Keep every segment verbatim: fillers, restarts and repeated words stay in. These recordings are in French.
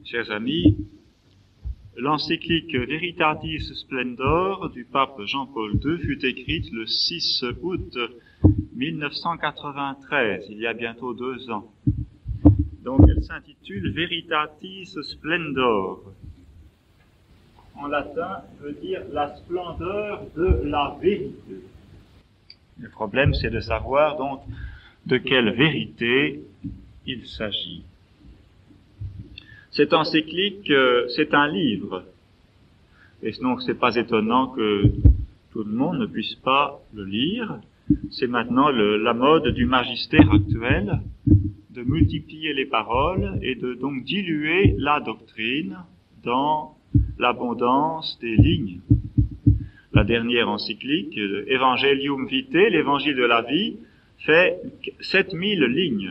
Chers amis, l'encyclique Veritatis Splendor du pape Jean-Paul deux fut écrite le six août mille neuf cent quatre-vingt-treize, il y a bientôt deux ans. Donc elle s'intitule Veritatis Splendor. En latin, veut dire la splendeur de la vérité. Le problème, c'est de savoir donc de quelle vérité il s'agit. Cette encyclique, euh, c'est un livre. Et donc, c'est pas étonnant que tout le monde ne puisse pas le lire. C'est maintenant le, la mode du magistère actuel de multiplier les paroles et de donc diluer la doctrine dans l'abondance des lignes. La dernière encyclique, Evangelium Vitae, l'évangile de la vie, fait sept mille lignes.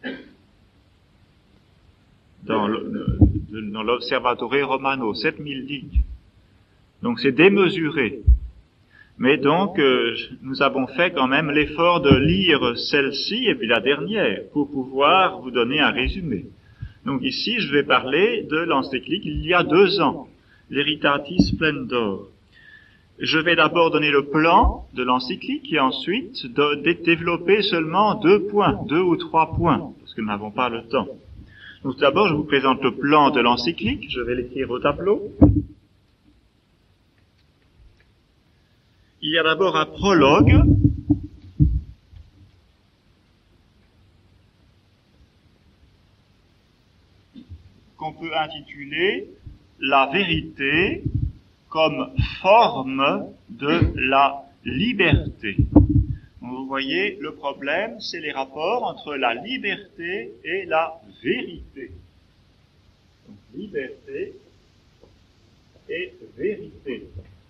Dans, le, dans l'Observatore Romano, sept mille lignes. Donc c'est démesuré. Mais donc, euh, nous avons fait quand même l'effort de lire celle-ci et puis la dernière pour pouvoir vous donner un résumé. Donc ici, je vais parler de l'encyclique il y a deux ans, Veritatis Splendor. Je vais d'abord donner le plan de l'encyclique et ensuite de, de développer seulement deux points, deux ou trois points, parce que nous n'avons pas le temps. Donc d'abord, je vous présente le plan de l'encyclique. Je vais l'écrire au tableau. Il y a d'abord un prologue. Qu'on peut intituler « La vérité comme forme de la liberté ». Vous voyez, le problème, c'est les rapports entre la liberté et la vérité. Donc, liberté et vérité.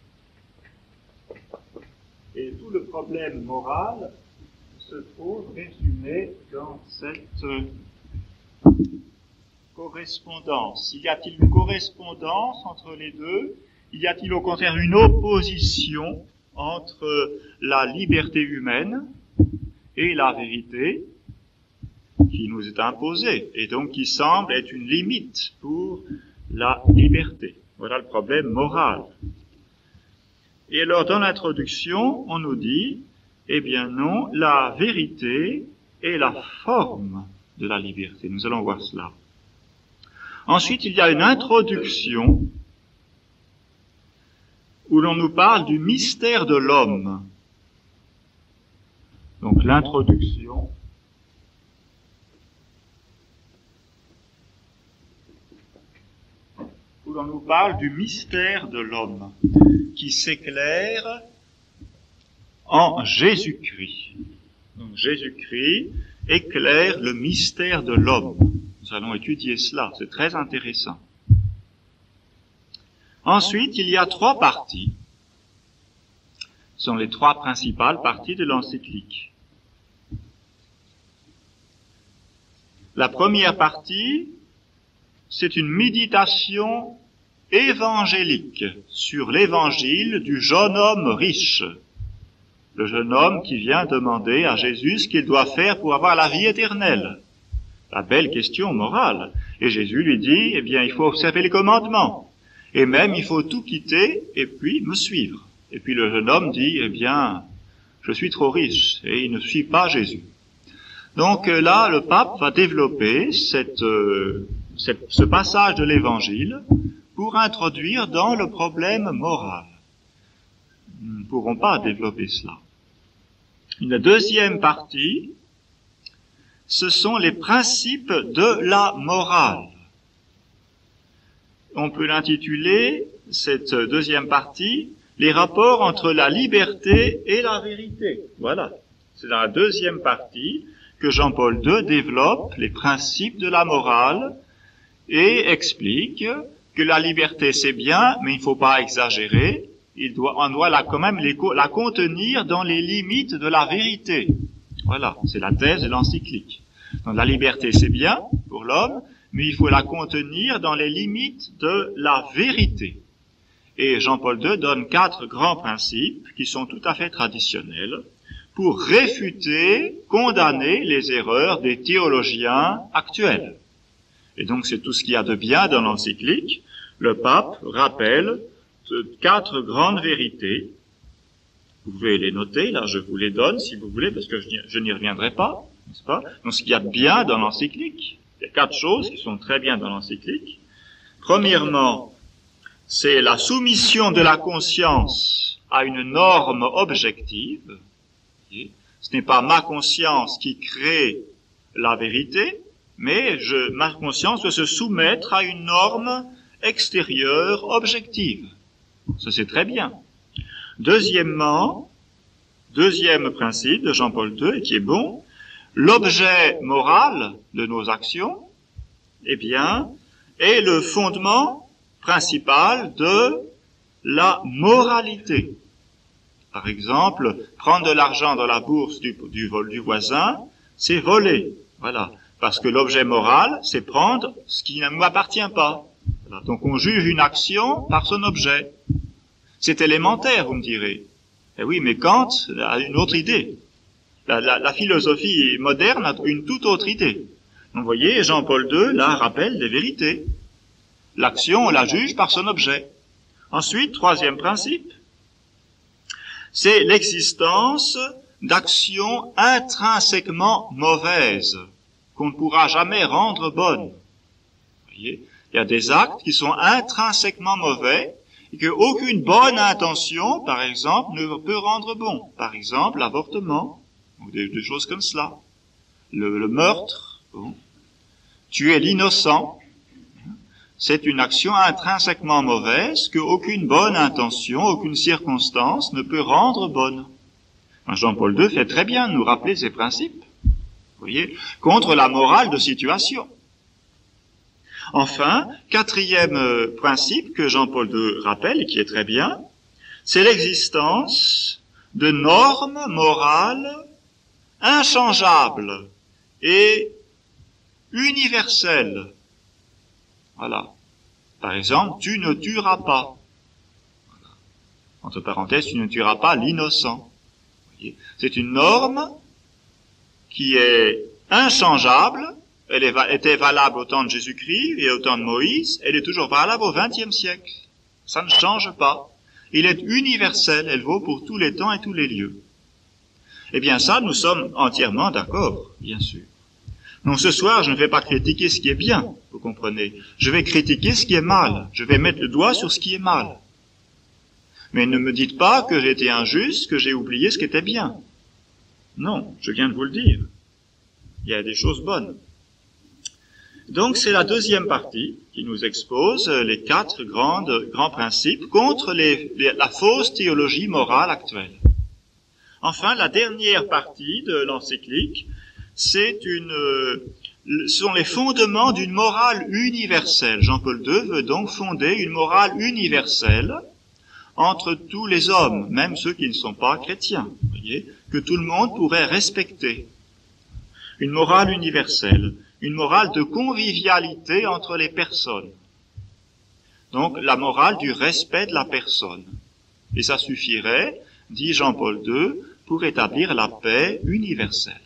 Et tout le problème moral se trouve résumé dans cette correspondance. Y a-t-il une correspondance entre les deux? Y a-t-il au contraire une opposition entre la liberté humaine et la vérité qui nous est imposée et donc qui semble être une limite pour la liberté? Voilà le problème moral. Et alors dans l'introduction, on nous dit, eh bien non, la vérité est la forme de la liberté. Nous allons voir cela. Ensuite, il y a une introduction où l'on nous parle du mystère de l'homme. Donc l'introduction où l'on nous parle du mystère de l'homme qui s'éclaire en Jésus-Christ. Donc Jésus-Christ éclaire le mystère de l'homme. Nous allons étudier cela, c'est très intéressant. Ensuite, il y a trois parties. Ce sont les trois principales parties de l'encyclique. La première partie, c'est une méditation évangélique sur l'évangile du jeune homme riche. Le jeune homme qui vient demander à Jésus ce qu'il doit faire pour avoir la vie éternelle. La belle question morale. Et Jésus lui dit, eh bien, il faut observer les commandements. Et même, il faut tout quitter et puis me suivre. Et puis le jeune homme dit, eh bien, je suis trop riche, et il ne suit pas Jésus. Donc là, le pape va développer cette, euh, cette, ce passage de l'Évangile pour introduire dans le problème moral. Nous ne pourrons pas développer cela. Une deuxième partie, ce sont les principes de la morale. On peut l'intituler, cette deuxième partie, les rapports entre la liberté et la vérité. Voilà. C'est dans la deuxième partie que Jean-Paul deux développe les principes de la morale et explique que la liberté c'est bien, mais il ne faut pas exagérer. Il doit, on doit la, quand même les, la contenir dans les limites de la vérité. Voilà. C'est la thèse de l'encyclique. Donc la liberté c'est bien pour l'homme, mais il faut la contenir dans les limites de la vérité. Et Jean-Paul deux donne quatre grands principes qui sont tout à fait traditionnels pour réfuter, condamner les erreurs des théologiens actuels. et donc c'est tout ce qu'il y a de bien dans l'encyclique, le pape rappelle quatre grandes vérités. Vous pouvez les noter, là je vous les donne si vous voulez, parce que je n'y reviendrai pas, n'est-ce pas? Donc ce qu'il y a de bien dans l'encyclique, il y a quatre choses qui sont très bien dans l'encyclique. Premièrement, c'est la soumission de la conscience à une norme objective. Ce n'est pas ma conscience qui crée la vérité, mais je, ma conscience doit se soumettre à une norme extérieure objective. Ça c'est très bien. Deuxièmement, deuxième principe de Jean-Paul deux, et qui est bon, l'objet moral de nos actions, eh bien, est le fondement principal de la moralité. Par exemple, prendre de l'argent dans la bourse du, du, vol, du voisin, c'est voler. Voilà. Parce que l'objet moral, c'est prendre ce qui ne m'appartient pas. Voilà. Donc on juge une action par son objet. C'est élémentaire, vous me direz. Eh oui, mais Kant a une autre idée. La, la, la philosophie moderne a une toute autre idée. Donc vous voyez, Jean-Paul deux, là, rappelle des vérités. L'action, on la juge par son objet. Ensuite, troisième principe, c'est l'existence d'actions intrinsèquement mauvaises, qu'on ne pourra jamais rendre bonnes. Vous voyez, il y a des actes qui sont intrinsèquement mauvais, et qu'aucune bonne intention, par exemple, ne peut rendre bon. Par exemple, l'avortement, ou des, des choses comme cela. Le, le meurtre, bon. Tuer l'innocent, c'est une action intrinsèquement mauvaise qu'aucune bonne intention, aucune circonstance ne peut rendre bonne. Jean-Paul deux fait très bien de nous rappeler ces principes, vous voyez, contre la morale de situation. Enfin, quatrième principe que Jean-Paul deux rappelle, et qui est très bien, c'est l'existence de normes morales inchangeables et universelles. Voilà. Par exemple, tu ne tueras pas. Voilà. Entre parenthèses, tu ne tueras pas l'innocent. C'est une norme qui est inchangeable. Elle est, était valable au temps de Jésus-Christ et au temps de Moïse. Elle est toujours valable au vingtième siècle. Ça ne change pas. Il est universel. Elle vaut pour tous les temps et tous les lieux. Eh bien ça, nous sommes entièrement d'accord, bien sûr. Donc ce soir, je ne vais pas critiquer ce qui est bien, vous comprenez. Je vais critiquer ce qui est mal. Je vais mettre le doigt sur ce qui est mal. Mais ne me dites pas que j'ai été injuste, que j'ai oublié ce qui était bien. Non, je viens de vous le dire. Il y a des choses bonnes. Donc c'est la deuxième partie qui nous expose les quatre grandes, grands principes contre les, les, la fausse théologie morale actuelle. Enfin, la dernière partie de l'encyclique, c'est une, euh, sont les fondements d'une morale universelle. Jean-Paul deux veut donc fonder une morale universelle entre tous les hommes, même ceux qui ne sont pas chrétiens, vous voyez, que tout le monde pourrait respecter. Une morale universelle, une morale de convivialité entre les personnes. Donc la morale du respect de la personne. Et ça suffirait, dit Jean-Paul deux, pour établir la paix universelle.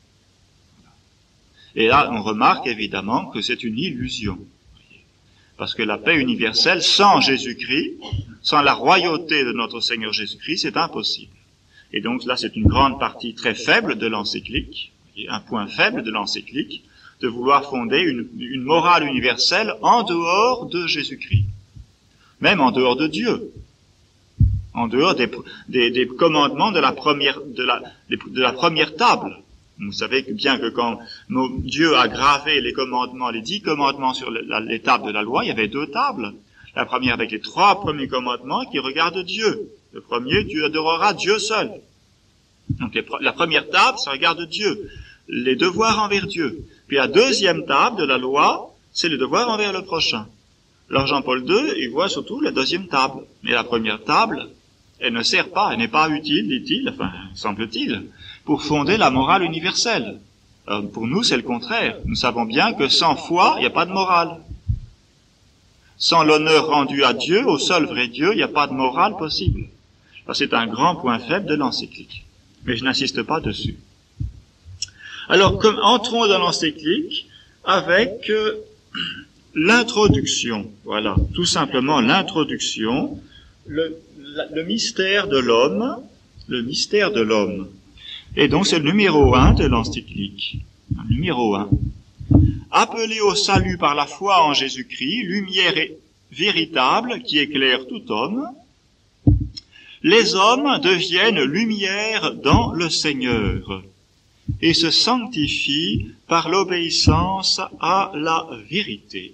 Et là, on remarque évidemment que c'est une illusion. Parce que la paix universelle, sans Jésus-Christ, sans la royauté de notre Seigneur Jésus-Christ, c'est impossible. Et donc là, c'est une grande partie très faible de l'encyclique, un point faible de l'encyclique, de vouloir fonder une, une morale universelle en dehors de Jésus-Christ. Même en dehors de Dieu. En dehors des, des, des commandements de la première, de la, de la première table. Vous savez bien que quand Dieu a gravé les commandements, les dix commandements sur les tables de la loi, il y avait deux tables. La première avec les trois premiers commandements qui regardent Dieu. Le premier, tu adoreras Dieu seul. Donc les, la première table, ça regarde Dieu. Les devoirs envers Dieu. Puis la deuxième table de la loi, c'est le devoir envers le prochain. Alors Jean-Paul deux, il voit surtout la deuxième table. Mais la première table, elle ne sert pas, elle n'est pas utile, dit-il, enfin, semble-t-il, pour fonder la morale universelle. Alors, pour nous, c'est le contraire. Nous savons bien que sans foi, il n'y a pas de morale. Sans l'honneur rendu à Dieu, au seul vrai Dieu, il n'y a pas de morale possible. C'est un grand point faible de l'encyclique. Mais je n'insiste pas dessus. Alors, comme, entrons dans l'encyclique avec euh, l'introduction, voilà, tout simplement l'introduction, le, le mystère de l'homme, le mystère de l'homme. Et donc c'est le numéro un de l'encyclique, numéro un. Appelé au salut par la foi en Jésus-Christ, lumière véritable qui éclaire tout homme, les hommes deviennent lumière dans le Seigneur et se sanctifient par l'obéissance à la vérité.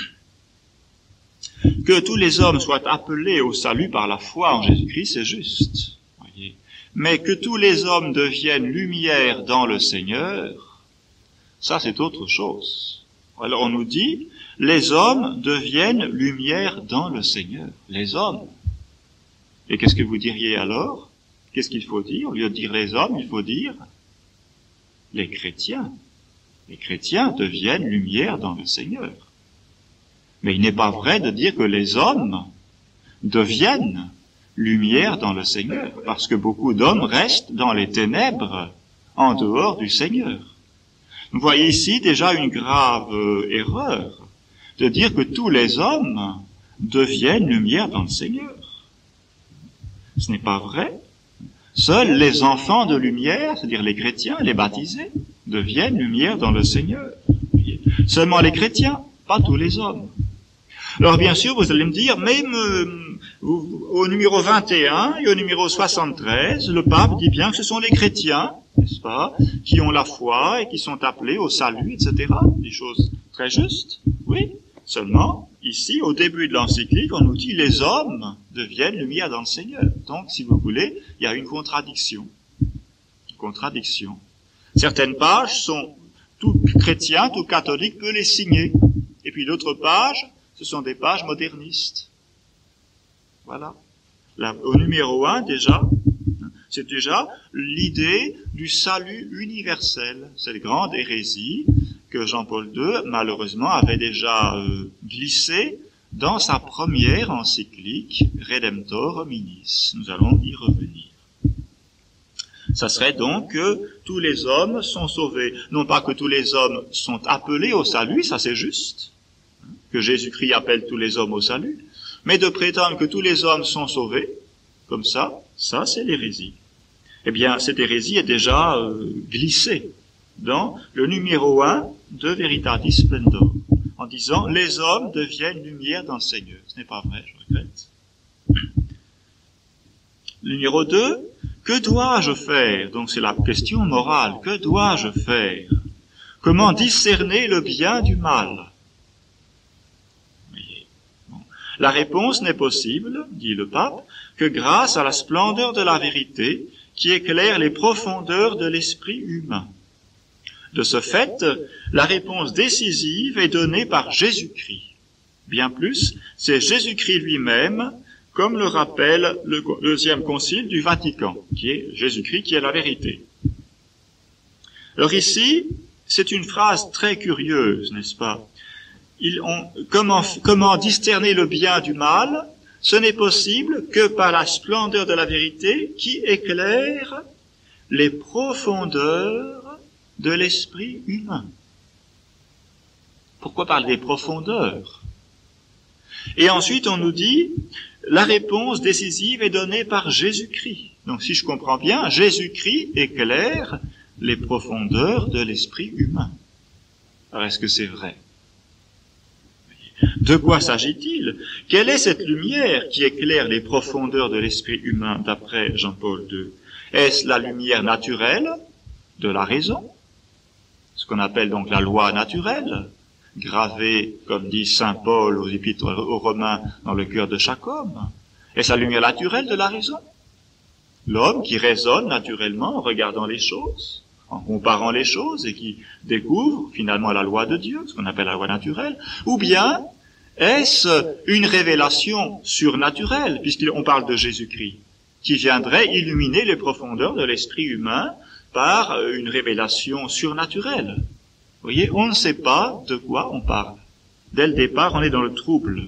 Que tous les hommes soient appelés au salut par la foi en Jésus-Christ, c'est juste. Voyez. Mais que tous les hommes deviennent lumière dans le Seigneur, ça c'est autre chose. Alors on nous dit, les hommes deviennent lumière dans le Seigneur. Les hommes. Et qu'est-ce que vous diriez alors? Qu'est-ce qu'il faut dire? Au lieu de dire les hommes, il faut dire les chrétiens. Les chrétiens deviennent lumière dans le Seigneur. Mais il n'est pas vrai de dire que les hommes deviennent lumière dans le Seigneur, parce que beaucoup d'hommes restent dans les ténèbres, en dehors du Seigneur. Vous voyez ici déjà une grave euh, erreur de dire que tous les hommes deviennent lumière dans le Seigneur. Ce n'est pas vrai. Seuls les enfants de lumière, c'est-à-dire les chrétiens, les baptisés, deviennent lumière dans le Seigneur. Seulement les chrétiens, pas tous les hommes. Alors bien sûr, vous allez me dire, même euh, au numéro vingt et un et au numéro soixante-treize, le pape dit bien que ce sont les chrétiens, n'est-ce pas, qui ont la foi et qui sont appelés au salut, et cetera. Des choses très justes, oui. Seulement, ici, au début de l'encyclique, on nous dit les hommes deviennent lumière dans le Seigneur. Donc, si vous voulez, il y a une contradiction. Une contradiction. Certaines pages sont, tout chrétien, tout catholique peut les signer. Et puis d'autres pages, ce sont des pages modernistes. Voilà. Là, au numéro un, déjà, c'est déjà l'idée du salut universel. Cette grande hérésie que Jean-Paul deux, malheureusement, avait déjà euh, glissé dans sa première encyclique Redemptor Hominis. Nous allons y revenir. Ça serait donc que tous les hommes sont sauvés. Non pas que tous les hommes sont appelés au salut, ça c'est juste, que Jésus-Christ appelle tous les hommes au salut, mais de prétendre que tous les hommes sont sauvés, comme ça, ça c'est l'hérésie. Eh bien, cette hérésie est déjà euh, glissée dans le numéro un de Veritatis Splendor, en disant « Les hommes deviennent lumière dans le Seigneur ». Ce n'est pas vrai, je regrette. Le numéro deux, que dois-je faire? Donc c'est la question morale. Que dois-je faire? Comment discerner le bien du mal? Bon. La réponse n'est possible, dit le pape, que grâce à la splendeur de la vérité qui éclaire les profondeurs de l'esprit humain. De ce fait, la réponse décisive est donnée par Jésus-Christ. Bien plus, c'est Jésus-Christ lui-même, comme le rappelle le deuxième concile du Vatican, qui est Jésus-Christ qui est la vérité. Alors ici, c'est une phrase très curieuse, n'est-ce pas? Ils ont, comment, comment discerner le bien du mal? Ce n'est possible que par la splendeur de la vérité qui éclaire les profondeurs de l'esprit humain. Pourquoi parler des profondeurs? Et ensuite, on nous dit, la réponse décisive est donnée par Jésus-Christ. Donc, si je comprends bien, Jésus-Christ éclaire les profondeurs de l'esprit humain. Alors, est-ce que c'est vrai? De quoi s'agit-il? Quelle est cette lumière qui éclaire les profondeurs de l'esprit humain, d'après Jean-Paul deux? Est-ce la lumière naturelle de la raison? Ce qu'on appelle donc la loi naturelle, gravée, comme dit saint Paul aux épîtres aux Romains, dans le cœur de chaque homme. Est-ce la lumière naturelle de la raison? L'homme qui raisonne naturellement en regardant les choses, en comparant les choses et qui découvre finalement la loi de Dieu, ce qu'on appelle la loi naturelle, ou bien est-ce une révélation surnaturelle, puisqu'on parle de Jésus-Christ, qui viendrait illuminer les profondeurs de l'esprit humain par une révélation surnaturelle? Vous voyez, on ne sait pas de quoi on parle. Dès le départ, on est dans le trouble.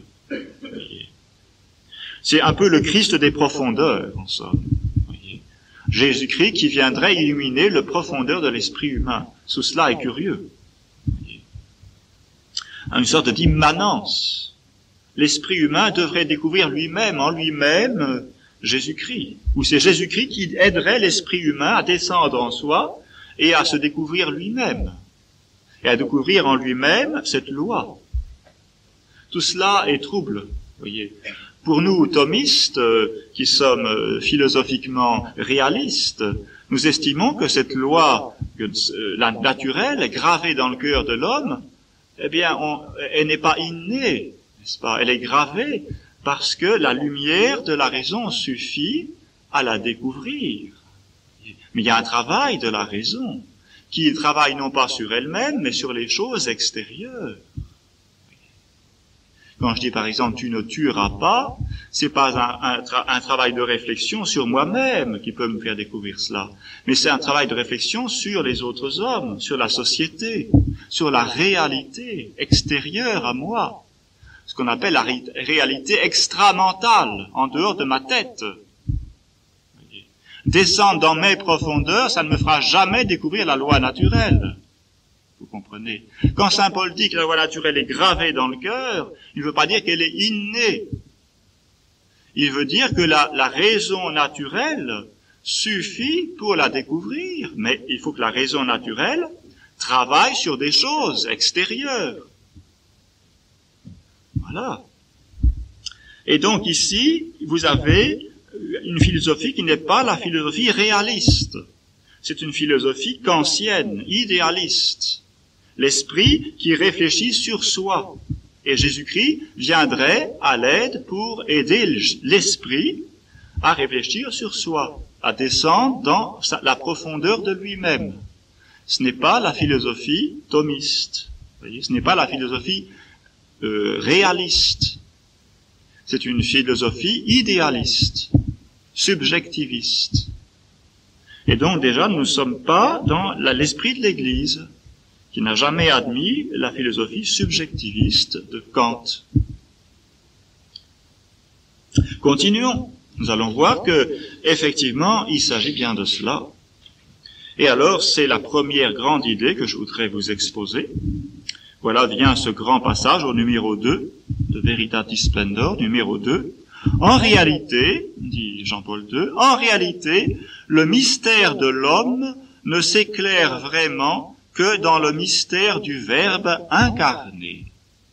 C'est un peu le Christ des profondeurs, en somme. Jésus-Christ qui viendrait illuminer le profondeur de l'esprit humain. Tout cela est curieux. à une sorte d'immanence. L'esprit humain devrait découvrir lui-même, en lui-même, Jésus-Christ. Ou c'est Jésus-Christ qui aiderait l'esprit humain à descendre en soi et à se découvrir lui-même. Et à découvrir en lui-même cette loi. Tout cela est trouble, voyez. Pour nous, thomistes, euh, qui sommes euh, philosophiquement réalistes, nous estimons que cette loi que, euh, la naturelle, gravée dans le cœur de l'homme, eh bien, on, elle n'est pas innée, n'est-ce pas? Elle est gravée parce que la lumière de la raison suffit à la découvrir. Mais il y a un travail de la raison qui travaille non pas sur elle-même, mais sur les choses extérieures. Quand je dis par exemple « tu ne tueras pas », c'est pas un, un, tra- un travail de réflexion sur moi-même qui peut me faire découvrir cela, mais c'est un travail de réflexion sur les autres hommes, sur la société, sur la réalité extérieure à moi, ce qu'on appelle la ré- réalité extramentale, en dehors de ma tête. Descendre dans mes profondeurs, ça ne me fera jamais découvrir la loi naturelle. Vous comprenez? Quand saint Paul dit que la loi naturelle est gravée dans le cœur, il ne veut pas dire qu'elle est innée. Il veut dire que la, la raison naturelle suffit pour la découvrir, mais il faut que la raison naturelle travaille sur des choses extérieures. Voilà. Et donc ici, vous avez une philosophie qui n'est pas la philosophie réaliste. C'est une philosophie kantienne, idéaliste. L'esprit qui réfléchit sur soi. Et Jésus-Christ viendrait à l'aide pour aider l'esprit à réfléchir sur soi, à descendre dans la profondeur de lui-même. Ce n'est pas la philosophie thomiste. Vous voyez, ce n'est pas la philosophie euh, réaliste. C'est une philosophie idéaliste, subjectiviste. Et donc déjà, nous ne sommes pas dans la, l'esprit de l'Église, qui n'a jamais admis la philosophie subjectiviste de Kant. Continuons. Nous allons voir que, effectivement, il s'agit bien de cela. Et alors, c'est la première grande idée que je voudrais vous exposer. Voilà vient ce grand passage au numéro deux, de Veritatis Splendor, numéro deux. En réalité, dit Jean-Paul deux, en réalité, le mystère de l'homme ne s'éclaire vraiment que dans le mystère du Verbe incarné.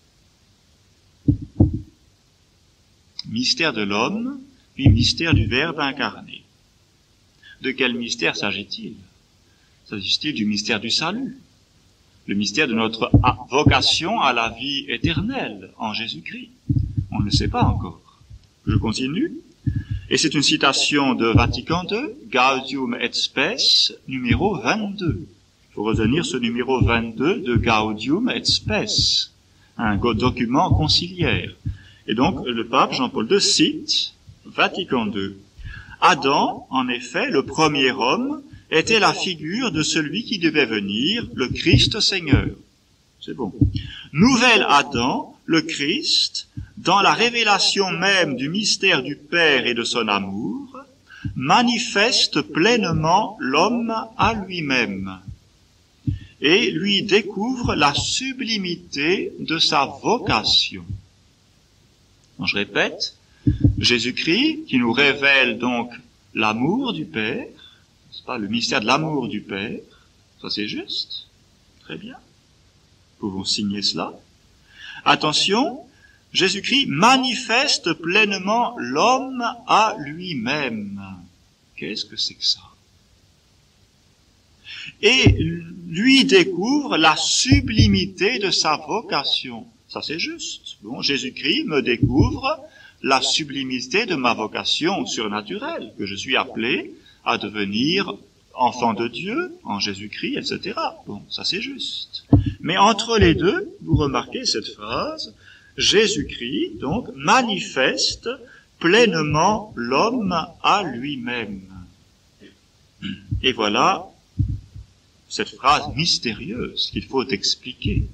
Mystère de l'homme, puis mystère du Verbe incarné. De quel mystère s'agit-il? S'agit-il du mystère du salut? Le mystère de notre vocation à la vie éternelle en Jésus-Christ? On ne le sait pas encore. Je continue. Et c'est une citation de Vatican deux, Gaudium et Spes, numéro vingt-deux. Il faut retenir ce numéro vingt-deux de Gaudium et Spes, un document conciliaire. Et donc, le pape Jean-Paul deux cite Vatican deux. Adam, en effet, le premier homme, était la figure de celui qui devait venir, le Christ Seigneur. C'est bon. Nouvel Adam, le Christ, dans la révélation même du mystère du Père et de son amour, manifeste pleinement l'homme à lui-même et lui découvre la sublimité de sa vocation. Donc, je répète, Jésus-Christ qui nous révèle donc l'amour du Père, c'est pas le mystère de l'amour du Père, ça c'est juste, très bien, nous pouvons signer cela. Attention, Jésus-Christ manifeste pleinement l'homme à lui-même. Qu'est-ce que c'est que ça? Et lui découvre la sublimité de sa vocation. Ça c'est juste. Bon, Jésus-Christ me découvre la sublimité de ma vocation surnaturelle, que je suis appelé à devenir enfant de Dieu en Jésus-Christ, et cetera. Bon, ça c'est juste. Mais entre les deux, vous remarquez cette phrase, Jésus-Christ, donc, manifeste pleinement l'homme à lui-même. Et voilà cette phrase mystérieuse qu'il faut expliquer.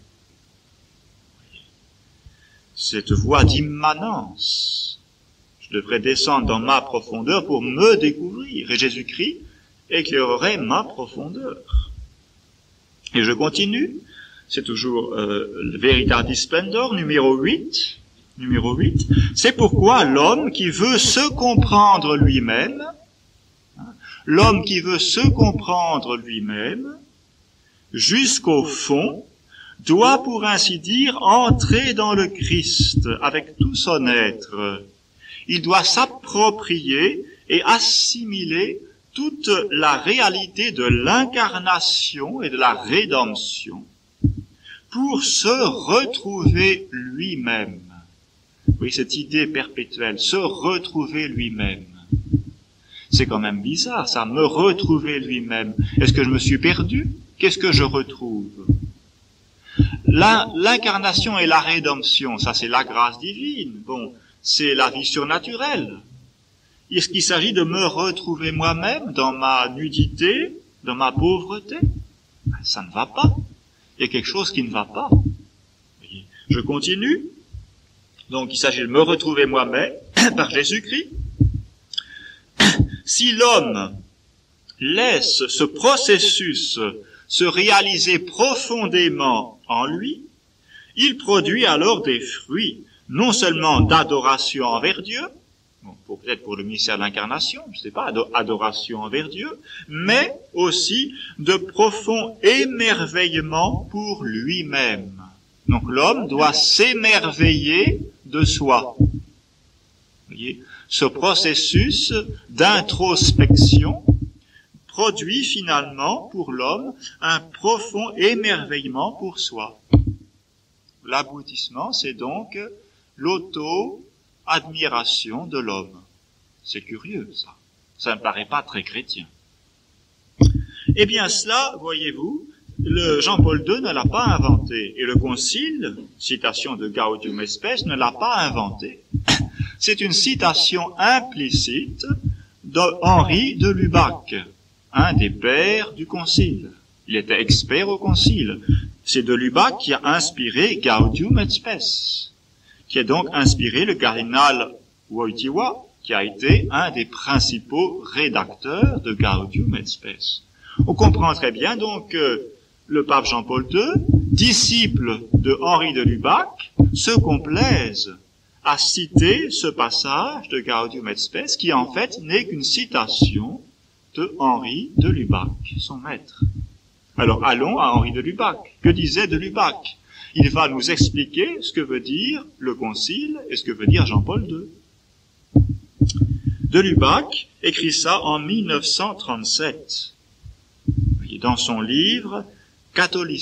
Cette voie d'immanence. Je devrais descendre dans ma profondeur pour me découvrir. Et Jésus-Christ éclairerait ma profondeur. Et je continue. c'est toujours euh, le Veritatis Splendor, numéro huit, numéro huit. C'est pourquoi l'homme qui veut se comprendre lui-même, hein, l'homme qui veut se comprendre lui-même, jusqu'au fond, doit, pour ainsi dire, entrer dans le Christ avec tout son être. Il doit s'approprier et assimiler toute la réalité de l'incarnation et de la rédemption pour se retrouver lui-même. Oui, cette idée perpétuelle, se retrouver lui-même. C'est quand même bizarre, ça, me retrouver lui-même. Est-ce que je me suis perdu? Qu'est-ce que je retrouve? L'incarnation et la rédemption, ça c'est la grâce divine. Bon, c'est la vie surnaturelle. Est-ce qu'il s'agit de me retrouver moi-même dans ma nudité, dans ma pauvreté? Ça ne va pas. Il y a quelque chose qui ne va pas. Je continue. Donc il s'agit de me retrouver moi-même par Jésus-Christ. Si l'homme laisse ce processus se réaliser profondément en lui, il produit alors des fruits, non seulement d'adoration envers Dieu, bon, pour, peut-être pour le mystère de l'incarnation, je ne sais pas, adoration envers Dieu, mais aussi de profond émerveillement pour lui-même. Donc l'homme doit s'émerveiller de soi. Vous voyez, ce processus d'introspection produit finalement pour l'homme un profond émerveillement pour soi. L'aboutissement, c'est donc l'auto-admiration de l'homme. C'est curieux, ça. Ça ne paraît pas très chrétien. Eh bien, cela, voyez-vous, le Jean-Paul deux ne l'a pas inventé. Et le Concile, citation de Gaudium et Spes, ne l'a pas inventé. C'est une citation implicite d'Henri de Lubac, un des pères du Concile. Il était expert au Concile. C'est de Lubac qui a inspiré Gaudium et Spes, qui a donc inspiré le cardinal Wojtyła, qui a été un des principaux rédacteurs de Gaudium et Spes. On comprend très bien donc que le pape Jean-Paul deux, disciple de Henri de Lubac, se complaise à citer ce passage de Gaudium et Spes, qui en fait n'est qu'une citation de Henri de Lubac, son maître. Alors allons à Henri de Lubac. Que disait de Lubac? Il va nous expliquer ce que veut dire le Concile et ce que veut dire Jean-Paul deux. De Lubac écrit ça en mille neuf cent trente-sept, dans son livre « Catholicisme ».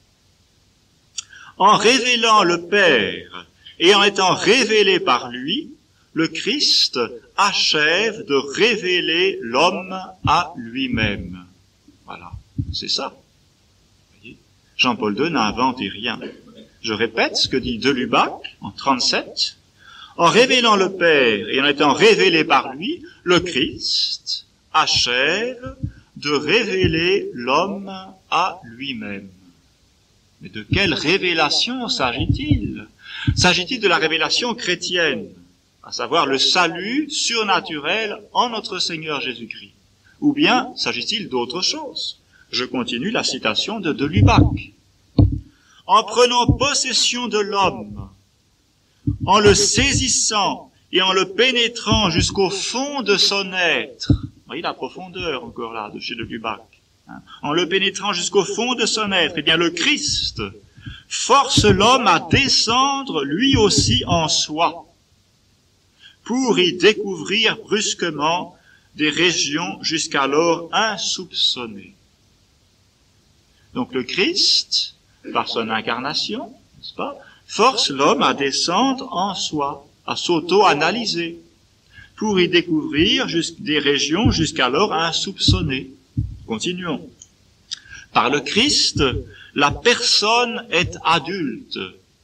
En révélant le Père et en étant révélé par lui, le Christ achève de révéler l'homme à lui-même. Voilà, c'est ça. Jean-Paul deux n'a inventé rien. Je répète ce que dit de Lubac en trente-sept. En révélant le Père et en étant révélé par lui, le Christ achève de révéler l'homme à lui-même. Mais de quelle révélation s'agit-il? S'agit-il de la révélation chrétienne, à savoir le salut surnaturel en notre Seigneur Jésus-Christ? Ou bien s'agit-il d'autre chose? Je continue la citation de de Lubac. En prenant possession de l'homme, en le saisissant et en le pénétrant jusqu'au fond de son être, vous voyez la profondeur encore là de chez de Lubac, hein, en le pénétrant jusqu'au fond de son être, eh bien le Christ force l'homme à descendre lui aussi en soi, pour y découvrir brusquement des régions jusqu'alors insoupçonnées. Donc le Christ, par son incarnation, n'est-ce pas, force l'homme à descendre en soi, à s'auto-analyser, pour y découvrir des régions jusqu'alors insoupçonnées. Continuons. Par le Christ, la personne est adulte.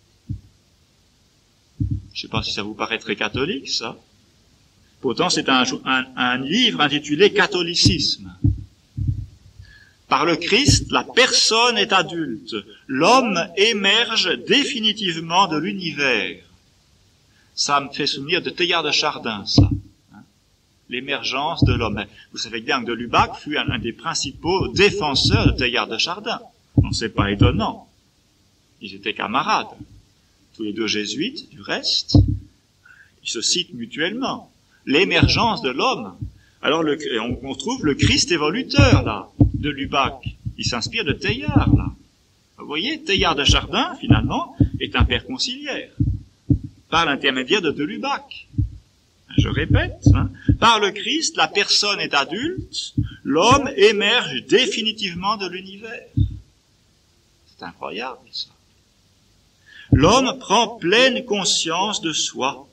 Je ne sais pas si ça vous paraît très catholique, ça. Pourtant, c'est un, un, un livre intitulé « Catholicisme ». Par le Christ, la personne est adulte. L'homme émerge définitivement de l'univers. Ça me fait souvenir de Teilhard de Chardin, ça. Hein, l'émergence de l'homme. Vous savez bien que de Lubac fut un, un des principaux défenseurs de Teilhard de Chardin. Non, c'est pas étonnant. Ils étaient camarades. Tous les deux jésuites, du reste. Ils se citent mutuellement. L'émergence de l'homme. Alors, le, on, on trouve le Christ évoluteur, là, de Lubac. Il s'inspire de Teilhard, là. Vous voyez, Teilhard de Chardin, finalement, est un père conciliaire. Par l'intermédiaire de de Lubac. Je répète, hein, par le Christ, la personne est adulte, l'homme émerge définitivement de l'univers. C'est incroyable, ça. L'homme prend pleine conscience de soi.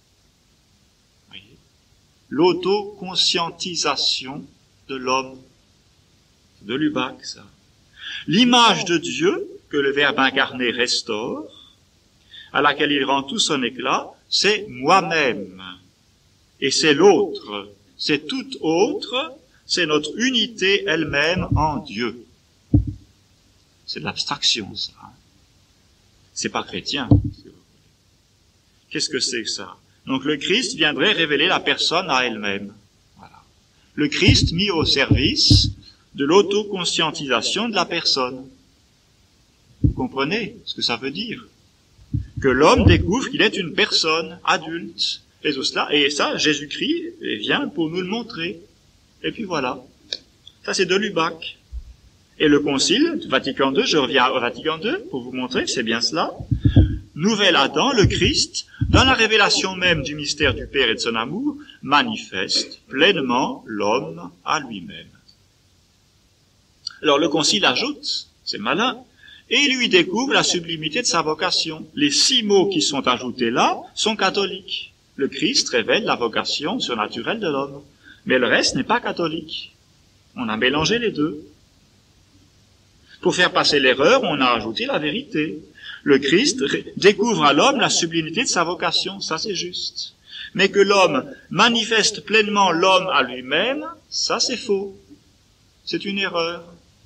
L'autoconscientisation de l'homme. C'est de Lubac, ça. L'image de Dieu, que le Verbe incarné restaure, à laquelle il rend tout son éclat, c'est moi-même. Et c'est l'autre. C'est tout autre. C'est notre unité elle-même en Dieu. C'est de l'abstraction, ça. C'est pas chrétien. Qu'est-ce que c'est que ça? Donc le Christ viendrait révéler la personne à elle-même. Voilà. Le Christ mis au service de l'autoconscientisation de la personne. Vous comprenez ce que ça veut dire? Que l'homme découvre qu'il est une personne adulte. Et tout cela, et ça, Jésus-Christ vient pour nous le montrer. Et puis voilà. Ça, c'est de Lubac. Et le Concile, Vatican deux, je reviens au Vatican deux pour vous montrer que c'est bien cela. Nouvel Adam, le Christ, dans la révélation même du mystère du Père et de son amour, manifeste pleinement l'homme à lui-même. Alors le Concile ajoute, c'est malin, et il lui découvre la sublimité de sa vocation. Les six mots qui sont ajoutés là sont catholiques. Le Christ révèle la vocation surnaturelle de l'homme. Mais le reste n'est pas catholique. On a mélangé les deux. Pour faire passer l'erreur, on a ajouté la vérité. Le Christ découvre à l'homme la sublimité de sa vocation, ça c'est juste. Mais que l'homme manifeste pleinement l'homme à lui-même, ça c'est faux. C'est une erreur.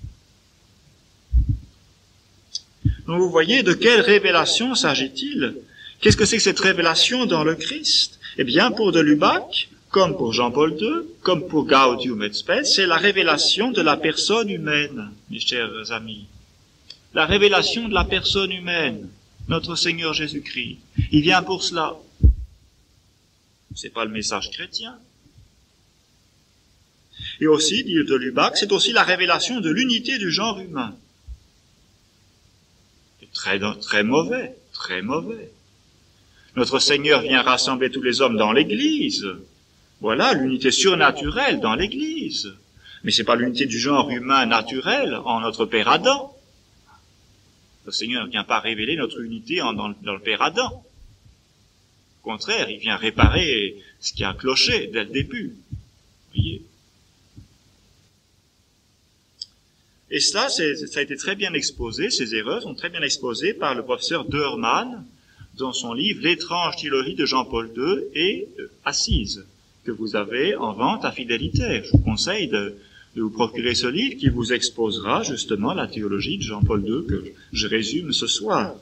Donc vous voyez de quelle révélation s'agit-il? Qu'est-ce que c'est que cette révélation dans le Christ? Eh bien, pour de Lubac, comme pour Jean-Paul deux, comme pour Gaudium et Spes, c'est la révélation de la personne humaine, mes chers amis. La révélation de la personne humaine, notre Seigneur Jésus-Christ. Il vient pour cela. C'est pas le message chrétien. Et aussi, dit de Lubac, c'est aussi la révélation de l'unité du genre humain. C'est très, très mauvais, très mauvais. Notre Seigneur vient rassembler tous les hommes dans l'Église. Voilà, l'unité surnaturelle dans l'Église. Mais c'est pas l'unité du genre humain naturel en notre Père Adam. Le Seigneur ne vient pas révéler notre unité en, dans, dans le Père Adam. Au contraire, il vient réparer ce qui a cloché dès le début. Vous voyez? Et cela, ça a été très bien exposé, ces erreurs sont très bien exposées par le professeur Deurman dans son livre « L'étrange théologie de Jean-Paul deux » et euh, « Assise », que vous avez en vente à Fidélité. Je vous conseille de, de vous procurer ce livre qui vous exposera justement la théologie de Jean-Paul deux que je résume ce soir.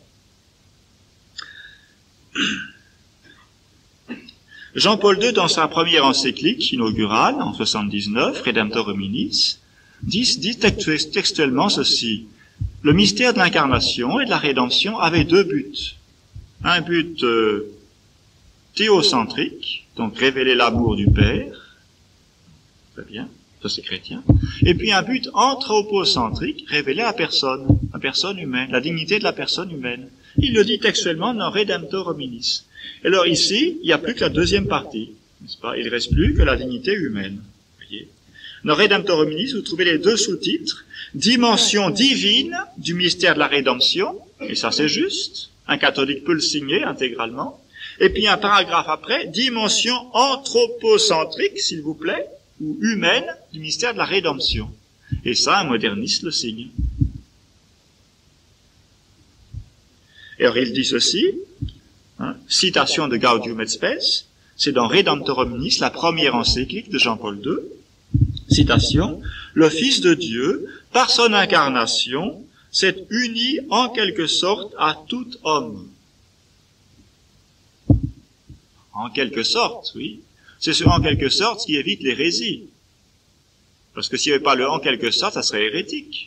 Jean-Paul deux, dans sa première encyclique inaugurale, en soixante-dix-neuf, Redemptor Hominis, dit, dit textuellement ceci. Le mystère de l'incarnation et de la rédemption avait deux buts. Un but euh, théocentrique, donc révéler l'amour du Père, très bien, ça c'est chrétien, et puis un but anthropocentrique, révéler la personne, la personne humaine, la dignité de la personne humaine. Il le dit textuellement dans Redemptor Hominis. Et alors ici, il n'y a plus que la deuxième partie, n'est-ce pas? Il ne reste plus que la dignité humaine. Voyez. Dans Redemptor Hominis, vous trouvez les deux sous-titres, dimension divine du mystère de la rédemption, et ça c'est juste, un catholique peut le signer intégralement, et puis un paragraphe après, dimension anthropocentrique, s'il vous plaît, ou humaine du mystère de la rédemption. Et ça, un moderniste le signe. Et alors il dit ceci, hein, citation de Gaudium et Spes, c'est dans Redemptor Hominis, la première encyclique de Jean-Paul deux, citation, le Fils de Dieu, par son incarnation, s'est uni en quelque sorte à tout homme. En quelque sorte, oui. C'est ce en quelque sorte qui évite l'hérésie. Parce que s'il n'y avait pas le en quelque sorte, ça serait hérétique.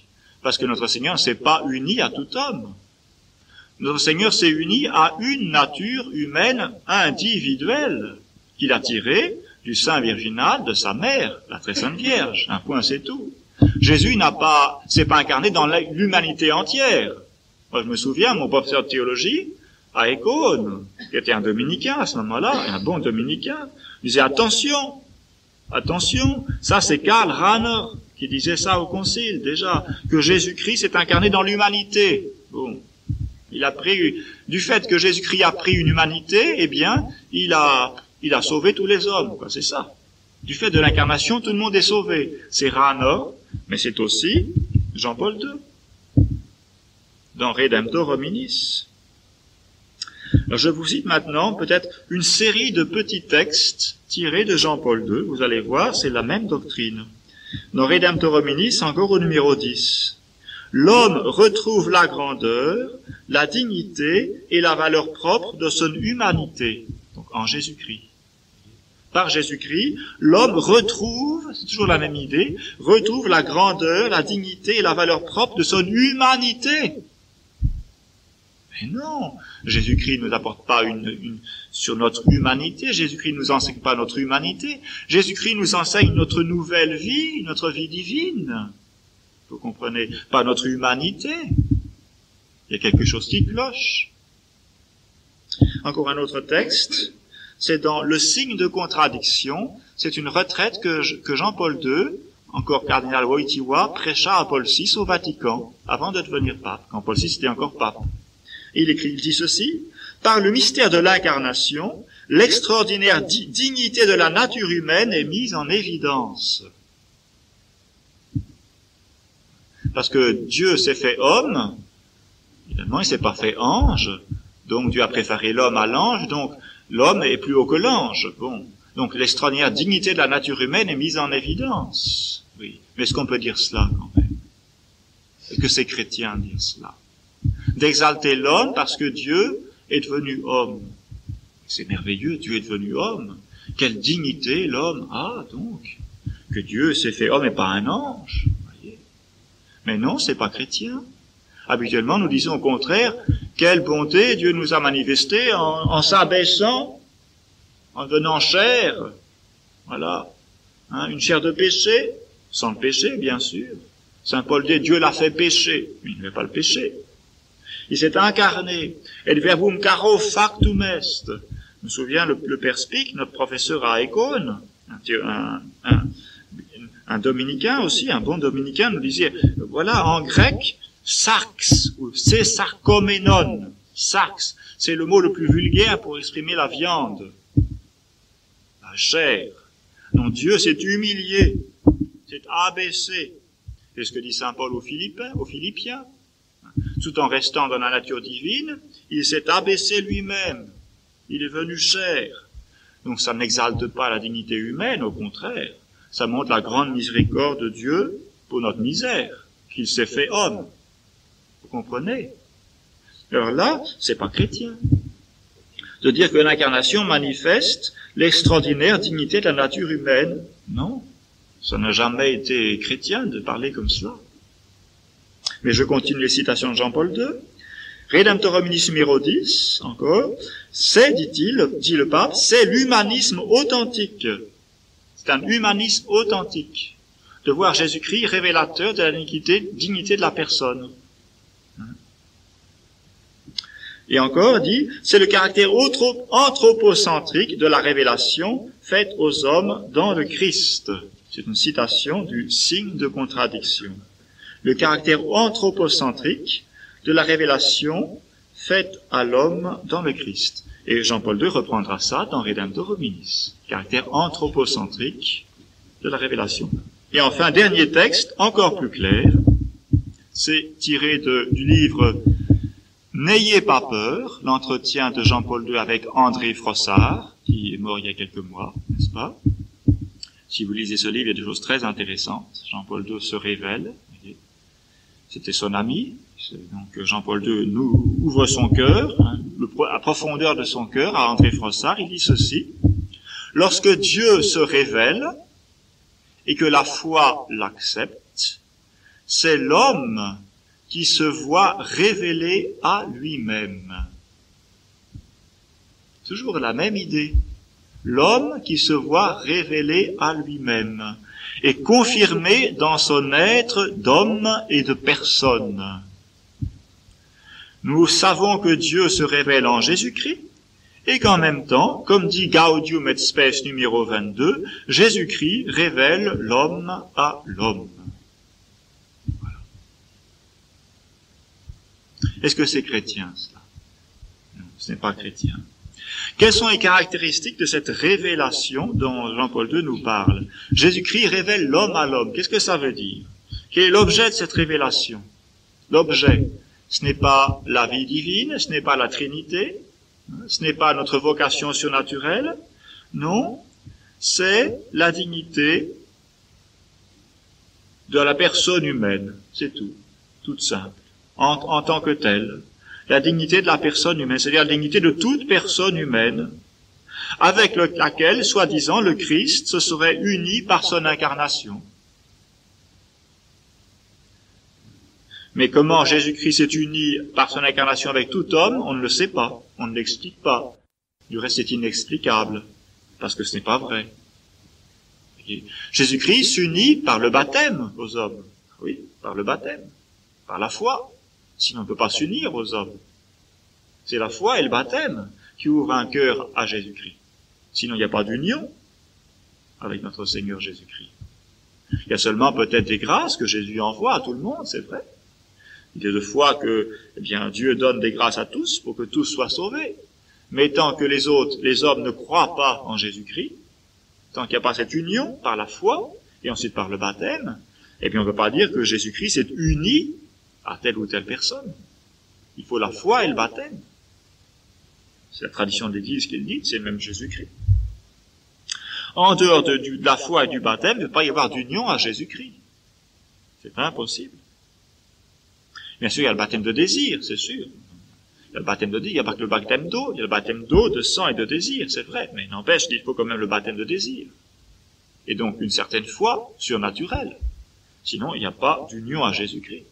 Parce que notre Seigneur ne s'est pas uni à tout homme. Notre Seigneur s'est uni à une nature humaine individuelle qu'il a tirée du sein virginal de sa mère, la très sainte Vierge. Un point, c'est tout. Jésus n'a pas, s'est pas incarné dans l'humanité entière. Moi, je me souviens, mon professeur de théologie, à Écône, qui était un dominicain à ce moment-là, un bon dominicain, disait attention, attention, ça c'est Karl Rahner qui disait ça au concile déjà, que Jésus-Christ s'est incarné dans l'humanité. Bon, il a pris, du fait que Jésus-Christ a pris une humanité, eh bien, il a, il a sauvé tous les hommes, quoi, c'est ça. Du fait de l'incarnation, tout le monde est sauvé. C'est Rahner, mais c'est aussi Jean-Paul deux, dans Redemptor Hominis. Alors je vous cite maintenant peut-être une série de petits textes tirés de Jean-Paul deux. Vous allez voir, c'est la même doctrine. Dans Redemptor Hominis, encore au numéro dix. L'homme retrouve la grandeur, la dignité et la valeur propre de son humanité, donc en Jésus-Christ. Par Jésus-Christ, l'homme retrouve, c'est toujours la même idée, retrouve la grandeur, la dignité et la valeur propre de son humanité. Mais non, Jésus-Christ ne nous apporte pas une, une, sur notre humanité, Jésus-Christ ne nous enseigne pas notre humanité, Jésus-Christ nous enseigne notre nouvelle vie, notre vie divine. Vous comprenez? Pas notre humanité. Il y a quelque chose qui cloche. Encore un autre texte, c'est dans le signe de contradiction, c'est une retraite que, que Jean-Paul deux, encore cardinal Wojtyła, prêcha à Paul six au Vatican, avant de devenir pape, quand Paul six était encore pape. Et il écrit, il dit ceci, « Par le mystère de l'incarnation, l'extraordinaire di- dignité de la nature humaine est mise en évidence. » Parce que Dieu s'est fait homme, évidemment il s'est pas fait ange, donc Dieu a préféré l'homme à l'ange, donc l'homme est plus haut que l'ange. Bon, donc l'extraordinaire dignité de la nature humaine est mise en évidence. Oui, mais est-ce qu'on peut dire cela quand même? Est-ce que c'est chrétien de dire cela? D'exalter l'homme parce que Dieu est devenu homme. C'est merveilleux, Dieu est devenu homme. Quelle dignité l'homme a donc, que Dieu s'est fait homme et pas un ange. Voyez. Mais non, c'est pas chrétien. Habituellement, nous disons au contraire, quelle bonté Dieu nous a manifestée en, en s'abaissant, en devenant chair. Voilà. Hein, une chair de péché, sans le péché, bien sûr. Saint Paul dit, Dieu l'a fait pécher. Il ne fait pas le péché. Il s'est incarné. Et verbum caro factum est. Je me souviens, le, le père Spic, notre professeur à Écône, un, un, un dominicain aussi, un bon dominicain, nous disait, voilà, en grec, sarx, ou c'est sarkoménon. Sarx, c'est le mot le plus vulgaire pour exprimer la viande, la chair. Donc Dieu s'est humilié, s'est abaissé. C'est ce que dit saint Paul aux Philippiens, aux Philippiens. Tout en restant dans la nature divine, il s'est abaissé lui-même. Il est venu chair. Donc ça n'exalte pas la dignité humaine, au contraire. Ça montre la grande miséricorde de Dieu pour notre misère, qu'il s'est fait homme. Vous comprenez? Alors là, c'est pas chrétien. De dire que l'incarnation manifeste l'extraordinaire dignité de la nature humaine. Non, ça n'a jamais été chrétien de parler comme cela. Mais je continue les citations de Jean-Paul deux. Redemptor Hominis numéro dix, encore. C'est, dit-il, dit le pape, c'est l'humanisme authentique. C'est un humanisme authentique. De voir Jésus-Christ révélateur de la dignité, dignité de la personne. Et encore, dit, c'est le caractère anthropocentrique de la révélation faite aux hommes dans le Christ. C'est une citation du signe de contradiction. Le caractère anthropocentrique de la révélation faite à l'homme dans le Christ. Et Jean-Paul deux reprendra ça dans Redemptor Hominis. Caractère anthropocentrique de la révélation. Et enfin, dernier texte, encore plus clair, c'est tiré de, du livre « N'ayez pas peur », l'entretien de Jean-Paul deux avec André Frossard, qui est mort il y a quelques mois, n'est-ce pas? Si vous lisez ce livre, il y a des choses très intéressantes. Jean-Paul deux se révèle. C'était son ami. Donc Jean-Paul deux nous ouvre son cœur, hein, le, la profondeur de son cœur à André Frossard. Il dit ceci: lorsque Dieu se révèle et que la foi l'accepte, c'est l'homme qui se voit révélé à lui-même. Toujours la même idée. L'homme qui se voit révélé à lui-même et confirmé dans son être d'homme et de personne. Nous savons que Dieu se révèle en Jésus-Christ et qu'en même temps, comme dit Gaudium et Spes numéro vingt-deux, Jésus-Christ révèle l'homme à l'homme. Voilà. Est-ce que c'est chrétien, cela? Non, ce n'est pas chrétien. Quelles sont les caractéristiques de cette révélation dont Jean-Paul deux nous parle? Jésus-Christ révèle l'homme à l'homme. Qu'est-ce que ça veut dire? Quel est l'objet de cette révélation? L'objet, ce n'est pas la vie divine, ce n'est pas la Trinité, ce n'est pas notre vocation surnaturelle, non, c'est la dignité de la personne humaine, c'est tout, toute simple, en, en tant que telle. La dignité de la personne humaine, c'est-à-dire la dignité de toute personne humaine, avec le, laquelle, soi-disant, le Christ se serait uni par son incarnation. Mais comment Jésus-Christ s'est uni par son incarnation avec tout homme, on ne le sait pas, on ne l'explique pas. Du reste, c'est inexplicable, parce que ce n'est pas vrai. Jésus-Christ s'unit par le baptême aux hommes. Oui, par le baptême, par la foi. Sinon, on ne peut pas s'unir aux hommes. C'est la foi et le baptême qui ouvrent un cœur à Jésus-Christ. Sinon, il n'y a pas d'union avec notre Seigneur Jésus-Christ. Il y a seulement peut-être des grâces que Jésus envoie à tout le monde, c'est vrai. Il y a de fois que, eh bien, Dieu donne des grâces à tous pour que tous soient sauvés. Mais tant que les autres, les hommes ne croient pas en Jésus-Christ, tant qu'il n'y a pas cette union par la foi et ensuite par le baptême, eh bien, on ne peut pas dire que Jésus-Christ s'est uni à telle ou telle personne. Il faut la foi et le baptême. C'est la tradition de l'Église qui le dit, c'est même Jésus-Christ. En dehors de, de la foi et du baptême, il ne peut pas y avoir d'union à Jésus-Christ. C'est impossible. Bien sûr, il y a le baptême de désir, c'est sûr. Il y a le baptême de désir, il n'y a pas que le baptême d'eau, il y a le baptême d'eau, de sang et de désir, c'est vrai. Mais n'empêche qu'il faut quand même le baptême de désir. Et donc une certaine foi surnaturelle. Sinon, il n'y a pas d'union à Jésus-Christ.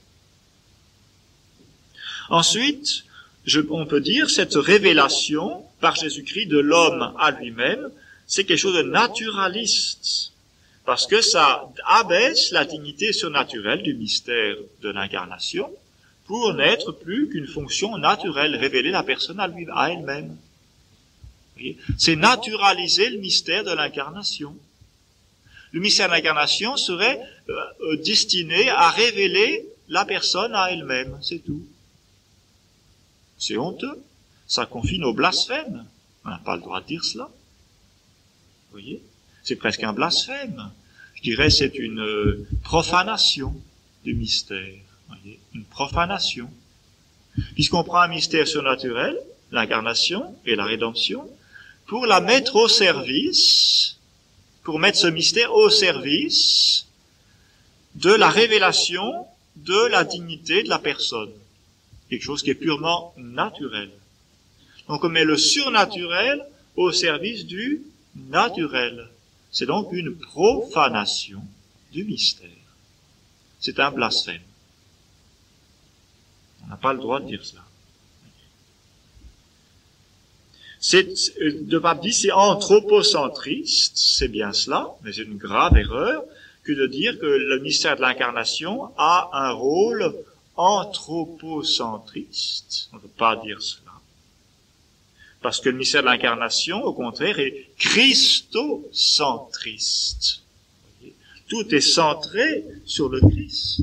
Ensuite, je, on peut dire cette révélation par Jésus-Christ de l'homme à lui-même, c'est quelque chose de naturaliste, parce que ça abaisse la dignité surnaturelle du mystère de l'incarnation pour n'être plus qu'une fonction naturelle, révéler la personne à lui, à elle-même. C'est naturaliser le mystère de l'incarnation. Le mystère de l'incarnation serait euh, destiné à révéler la personne à elle-même, c'est tout. C'est honteux. Ça confine au blasphème. On n'a pas le droit de dire cela. Vous voyez? C'est presque un blasphème. Je dirais c'est une euh, profanation du mystère. Vous voyez? Une profanation. Puisqu'on prend un mystère surnaturel, l'incarnation et la rédemption, pour la mettre au service, pour mettre ce mystère au service de la révélation de la dignité de la personne. Quelque chose qui est purement naturel. Donc on met le surnaturel au service du naturel. C'est donc une profanation du mystère. C'est un blasphème. On n'a pas le droit de dire cela. C'est, de pape dit, c'est anthropocentriste, c'est bien cela, mais c'est une grave erreur que de dire que le mystère de l'incarnation a un rôle anthropocentriste. On ne peut pas dire cela. Parce que le mystère de l'incarnation, au contraire, est christocentriste. Tout est centré sur le Christ.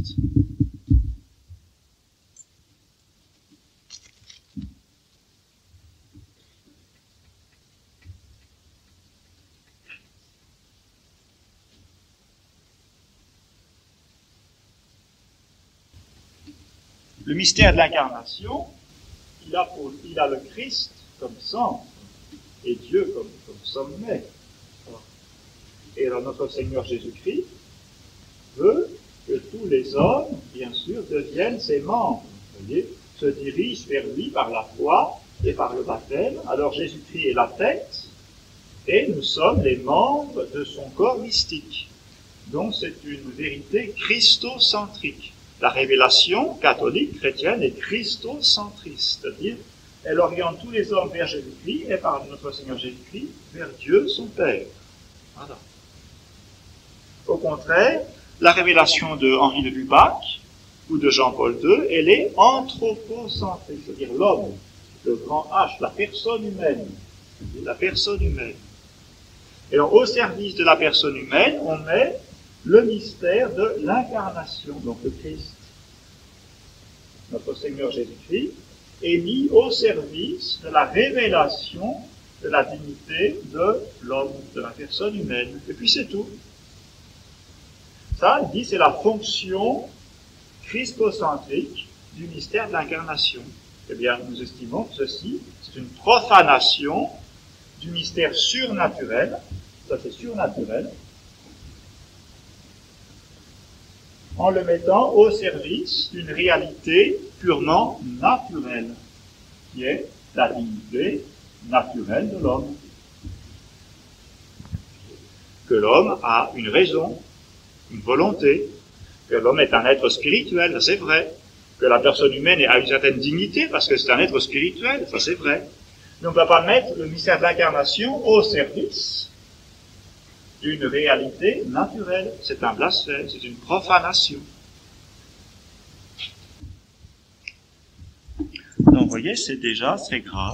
Le mystère de l'incarnation, il a, pour, il a le Christ comme centre et Dieu comme, comme sommet. Et alors notre Seigneur Jésus-Christ veut que tous les hommes, bien sûr, deviennent ses membres. Vous voyez, se dirigent vers lui par la foi et par le baptême. Alors Jésus-Christ est la tête et nous sommes les membres de son corps mystique. Donc c'est une vérité christocentrique. La révélation catholique, chrétienne, est christocentriste, c'est-à-dire elle oriente tous les hommes vers Jésus-Christ et par notre Seigneur Jésus-Christ vers Dieu son Père. Voilà. Au contraire, la révélation de Henri de Lubac ou de Jean-Paul deux, elle est anthropocentrique, c'est-à-dire l'homme, le grand H, la personne humaine, la personne humaine. Et donc, au service de la personne humaine, on met le mystère de l'incarnation, donc le Christ. Notre Seigneur Jésus-Christ est mis au service de la révélation de la dignité de l'homme, de la personne humaine. Et puis c'est tout. Ça, il dit, c'est la fonction christocentrique du mystère de l'incarnation. Eh bien, nous estimons que ceci, c'est une profanation du mystère surnaturel, ça c'est surnaturel, en le mettant au service d'une réalité purement naturelle, qui est la dignité naturelle de l'homme. Que l'homme a une raison, une volonté, que l'homme est un être spirituel, ça c'est vrai, que la personne humaine a une certaine dignité parce que c'est un être spirituel, ça c'est vrai. Mais on ne peut pas mettre le mystère de l'incarnation au service d'une réalité naturelle. C'est un blasphème, c'est une profanation. Donc, vous voyez, c'est déjà très grave.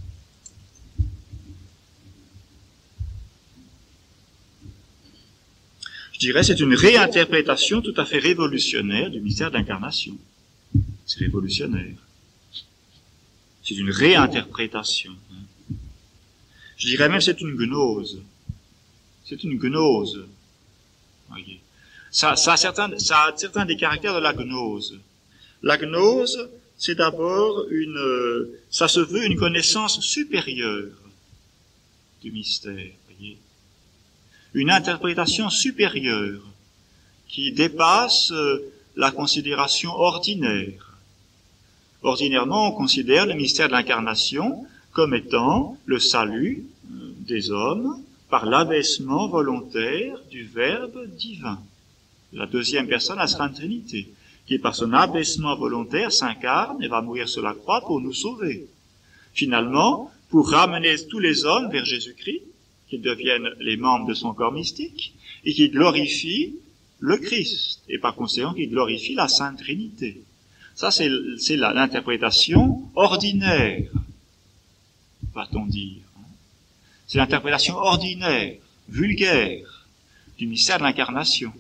Je dirais, c'est une réinterprétation tout à fait révolutionnaire du mystère d'incarnation. C'est révolutionnaire. C'est une réinterprétation. Je dirais même, c'est une gnose. C'est une gnose. Voyez. Ça, ça, a certains, ça a certains des caractères de la gnose. La gnose, c'est d'abord une, ça se veut une connaissance supérieure du mystère. Voyez. Une interprétation supérieure qui dépasse la considération ordinaire. Ordinairement, on considère le mystère de l'incarnation comme étant le salut des hommes par l'abaissement volontaire du Verbe divin. La deuxième personne, la Sainte Trinité, qui par son abaissement volontaire s'incarne et va mourir sur la croix pour nous sauver. Finalement, pour ramener tous les hommes vers Jésus-Christ, qu'ils deviennent les membres de son corps mystique, et qui glorifient le Christ, et par conséquent qui glorifient la Sainte Trinité. Ça, c'est, c'est la, l'interprétation ordinaire, va-t-on dire. C'est l'interprétation ordinaire, vulgaire, du mystère de l'incarnation.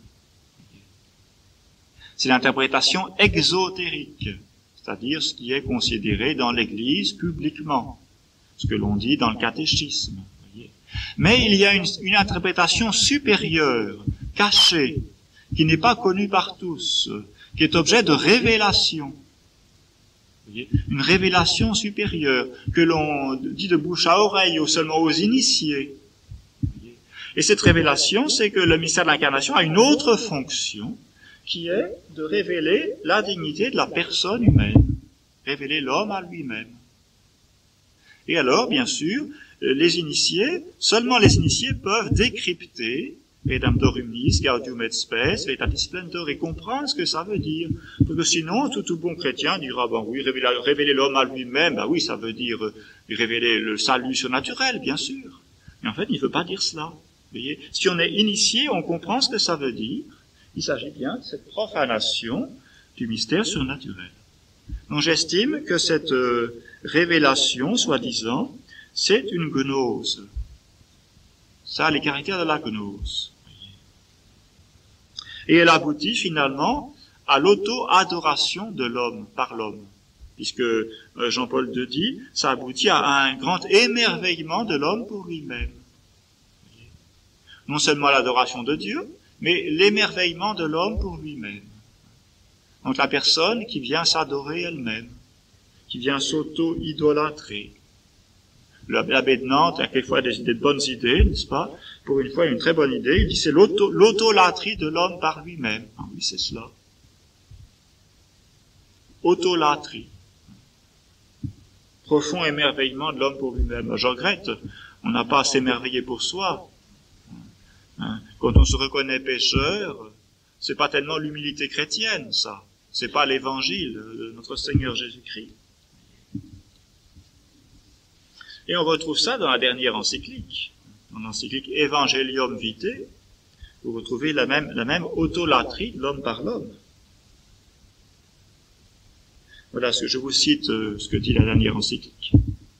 C'est l'interprétation exotérique, c'est-à-dire ce qui est considéré dans l'Église publiquement, ce que l'on dit dans le catéchisme. Voyez. Mais il y a une, une interprétation supérieure, cachée, qui n'est pas connue par tous, qui est objet de révélation. Voyez, une révélation supérieure que l'on dit de bouche à oreille ou seulement aux initiés. Voyez. Et cette révélation, c'est que le mystère de l'incarnation a une autre fonction qui est de révéler la dignité de la personne humaine, révéler l'homme à lui-même. Et alors, bien sûr, les initiés, seulement les initiés peuvent décrypter Redemptorum nis, gaudium et spes, veritatis splendor, et comprendre ce que ça veut dire. Parce que sinon, tout, tout bon chrétien dira, ben oui, révéler, révéler l'homme à lui-même, ben oui, ça veut dire euh, révéler le salut surnaturel, bien sûr. Mais en fait, il ne veut pas dire cela. Vous voyez, si on est initié, on comprend ce que ça veut dire. Il s'agit bien de cette profanation du mystère surnaturel. Donc j'estime que cette euh, révélation, soi-disant, c'est une gnose. Ça a les caractères de la gnose. Et elle aboutit finalement à l'auto-adoration de l'homme par l'homme. Puisque euh, Jean-Paul deux dit, ça aboutit à un grand émerveillement de l'homme pour lui-même. Non seulement à l'adoration de Dieu, mais l'émerveillement de l'homme pour lui-même. Donc la personne qui vient s'adorer elle-même, qui vient s'auto-idolâtrer. L'abbé de Nantes a quelquefois des idées de bonnes idées, n'est-ce pas? Pour une fois, une très bonne idée. Il dit c'est l'auto, l'autolatrie de l'homme par lui-même. Ah oui, c'est cela. Autolatrie. Profond émerveillement de l'homme pour lui-même. Je regrette, on n'a pas à s'émerveiller pour soi. Quand on se reconnaît pécheur, c'est pas tellement l'humilité chrétienne, ça. C'est pas l'évangile de notre Seigneur Jésus-Christ. Et on retrouve ça dans la dernière encyclique, dans l'encyclique Evangelium Vitae. Vous retrouvez la même, la même autolatrie de l'homme par l'homme. Voilà ce que je vous cite, euh, ce que dit la dernière encyclique.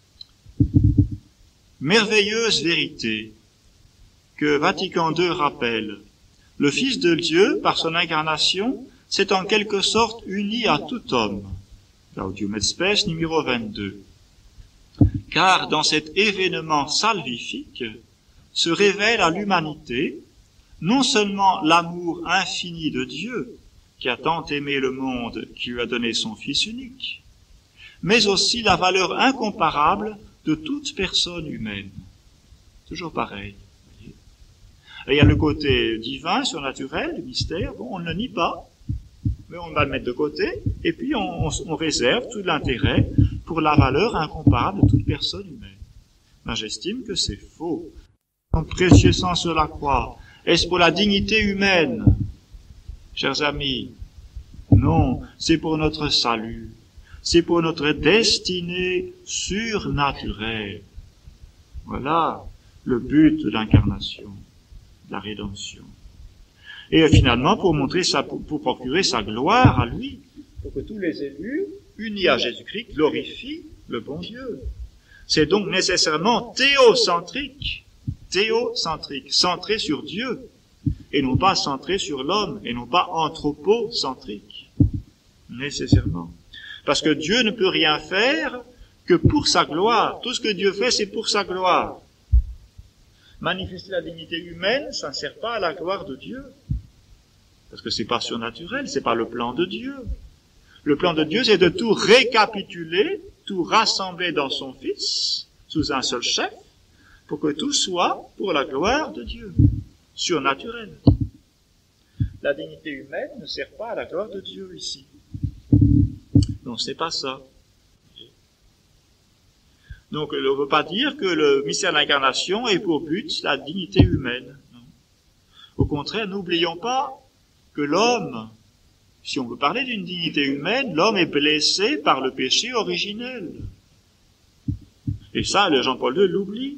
Merveilleuse vérité que Vatican deux rappelle. Le Fils de Dieu, par son incarnation, s'est en quelque sorte uni à tout homme. Gaudium et Spes numéro vingt-deux. Car dans cet événement salvifique se révèle à l'humanité non seulement l'amour infini de Dieu, qui a tant aimé le monde, qui lui a donné son Fils unique, mais aussi la valeur incomparable de toute personne humaine. Toujours pareil. Et il y a le côté divin, surnaturel, du mystère, bon, on ne le nie pas, mais on va le mettre de côté, et puis on, on, on réserve tout l'intérêt pour la valeur incomparable de toute personne humaine. Ben, j'estime que c'est faux. Son précieux sang sur la croix, est-ce pour la dignité humaine? Chers amis, non, c'est pour notre salut, c'est pour notre destinée surnaturelle. Voilà le but de l'incarnation, de la rédemption. Et finalement, pour montrer ça, pour, pour procurer sa gloire à lui, pour que tous les élus, unis à Jésus-Christ, glorifient le bon Dieu. C'est donc nécessairement théocentrique, théocentrique, centré sur Dieu, et non pas centré sur l'homme, et non pas anthropocentrique, nécessairement. Parce que Dieu ne peut rien faire que pour sa gloire. Tout ce que Dieu fait, c'est pour sa gloire. Manifester la dignité humaine, ça ne sert pas à la gloire de Dieu. Parce que c'est pas surnaturel, c'est pas le plan de Dieu. Le plan de Dieu, c'est de tout récapituler, tout rassembler dans son Fils, sous un seul chef, pour que tout soit pour la gloire de Dieu, surnaturel. La dignité humaine ne sert pas à la gloire de Dieu ici. Donc c'est pas ça. Donc on ne veut pas dire que le mystère de l'incarnation est pour but la dignité humaine. Non. Au contraire, n'oublions pas que l'homme, si on veut parler d'une dignité humaine, l'homme est blessé par le péché originel. Et ça, le Jean-Paul deux l'oublie.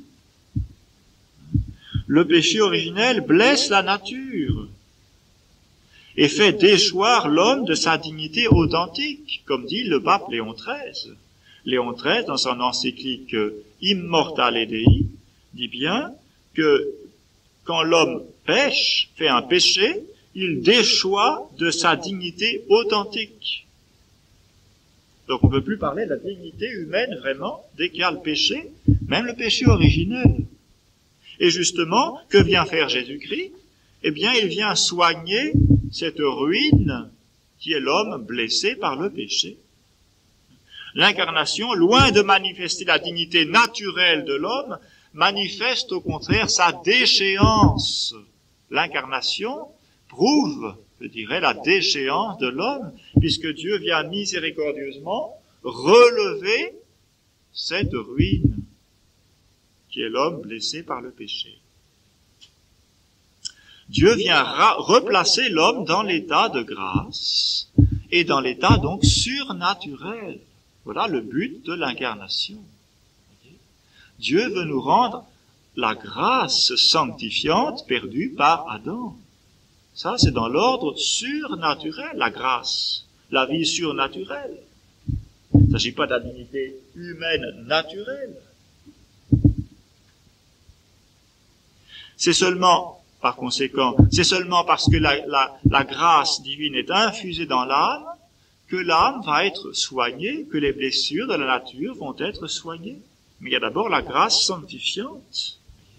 Le péché originel blesse la nature et fait déchoir l'homme de sa dignité authentique, comme dit le pape Léon treize. Léon treize, dans son encyclique Immortale Dei, dit bien que quand l'homme pêche, fait un péché, il déchoit de sa dignité authentique. Donc on ne peut plus parler de la dignité humaine vraiment, dès qu'il y a le péché, même le péché originel. Et justement, que vient faire Jésus-Christ? Eh bien, il vient soigner cette ruine qui est l'homme blessé par le péché. L'incarnation, loin de manifester la dignité naturelle de l'homme, manifeste au contraire sa déchéance. L'incarnation prouve, je dirais, la déchéance de l'homme, puisque Dieu vient miséricordieusement relever cette ruine qui est l'homme blessé par le péché. Dieu vient replacer l'homme dans l'état de grâce et dans l'état donc surnaturel. Voilà le but de l'incarnation. Dieu veut nous rendre la grâce sanctifiante perdue par Adam. Ça, c'est dans l'ordre surnaturel, la grâce, la vie surnaturelle. Il ne s'agit pas de la dignité humaine naturelle. C'est seulement, par conséquent, c'est seulement parce que la, la, la grâce divine est infusée dans l'âme que l'âme va être soignée, que les blessures de la nature vont être soignées. Mais il y a d'abord la grâce sanctifiante.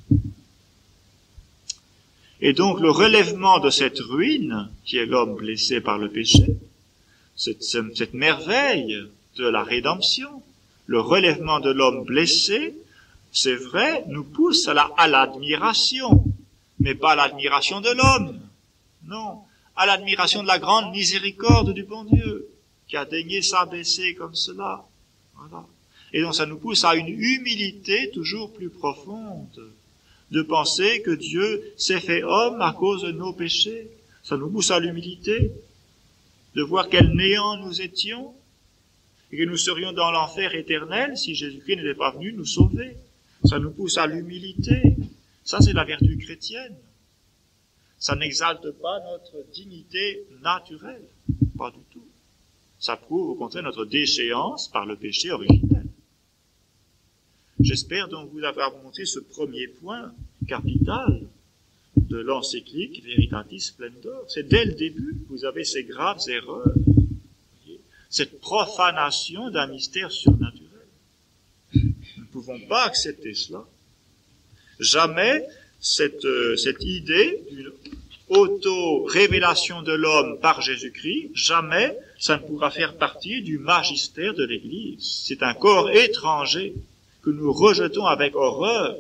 Et donc le relèvement de cette ruine, qui est l'homme blessé par le péché, cette, cette merveille de la rédemption, le relèvement de l'homme blessé, c'est vrai, nous pousse à la, à l'admiration, mais pas à l'admiration de l'homme, non, à l'admiration de la grande miséricorde du bon Dieu, qui a daigné s'abaisser comme cela. Voilà. Et donc ça nous pousse à une humilité toujours plus profonde, de penser que Dieu s'est fait homme à cause de nos péchés. Ça nous pousse à l'humilité. de voir quel néant nous étions, et que nous serions dans l'enfer éternel si Jésus-Christ n'était pas venu nous sauver. Ça nous pousse à l'humilité. Ça, c'est la vertu chrétienne. Ça n'exalte pas notre dignité naturelle, pas du tout. Ça prouve au contraire notre déchéance par le péché originel. J'espère donc vous avoir montré ce premier point capital de l'encyclique Veritatis Splendor. C'est dès le début que vous avez ces graves erreurs, cette profanation d'un mystère surnaturel. Nous ne pouvons pas accepter cela. Jamais cette, euh, cette idée d'une auto-révélation de l'homme par Jésus-Christ, jamais ça ne pourra faire partie du magistère de l'Église. C'est un corps étranger que nous rejetons avec horreur.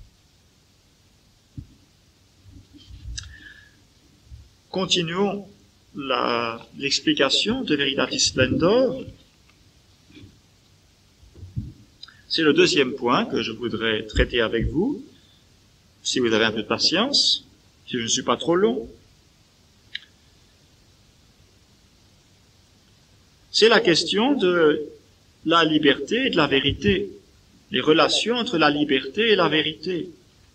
Continuons la, l'explication de Veritatis Splendor. C'est le deuxième point que je voudrais traiter avec vous, si vous avez un peu de patience, si je ne suis pas trop long. C'est la question de la liberté et de la vérité, les relations entre la liberté et la vérité.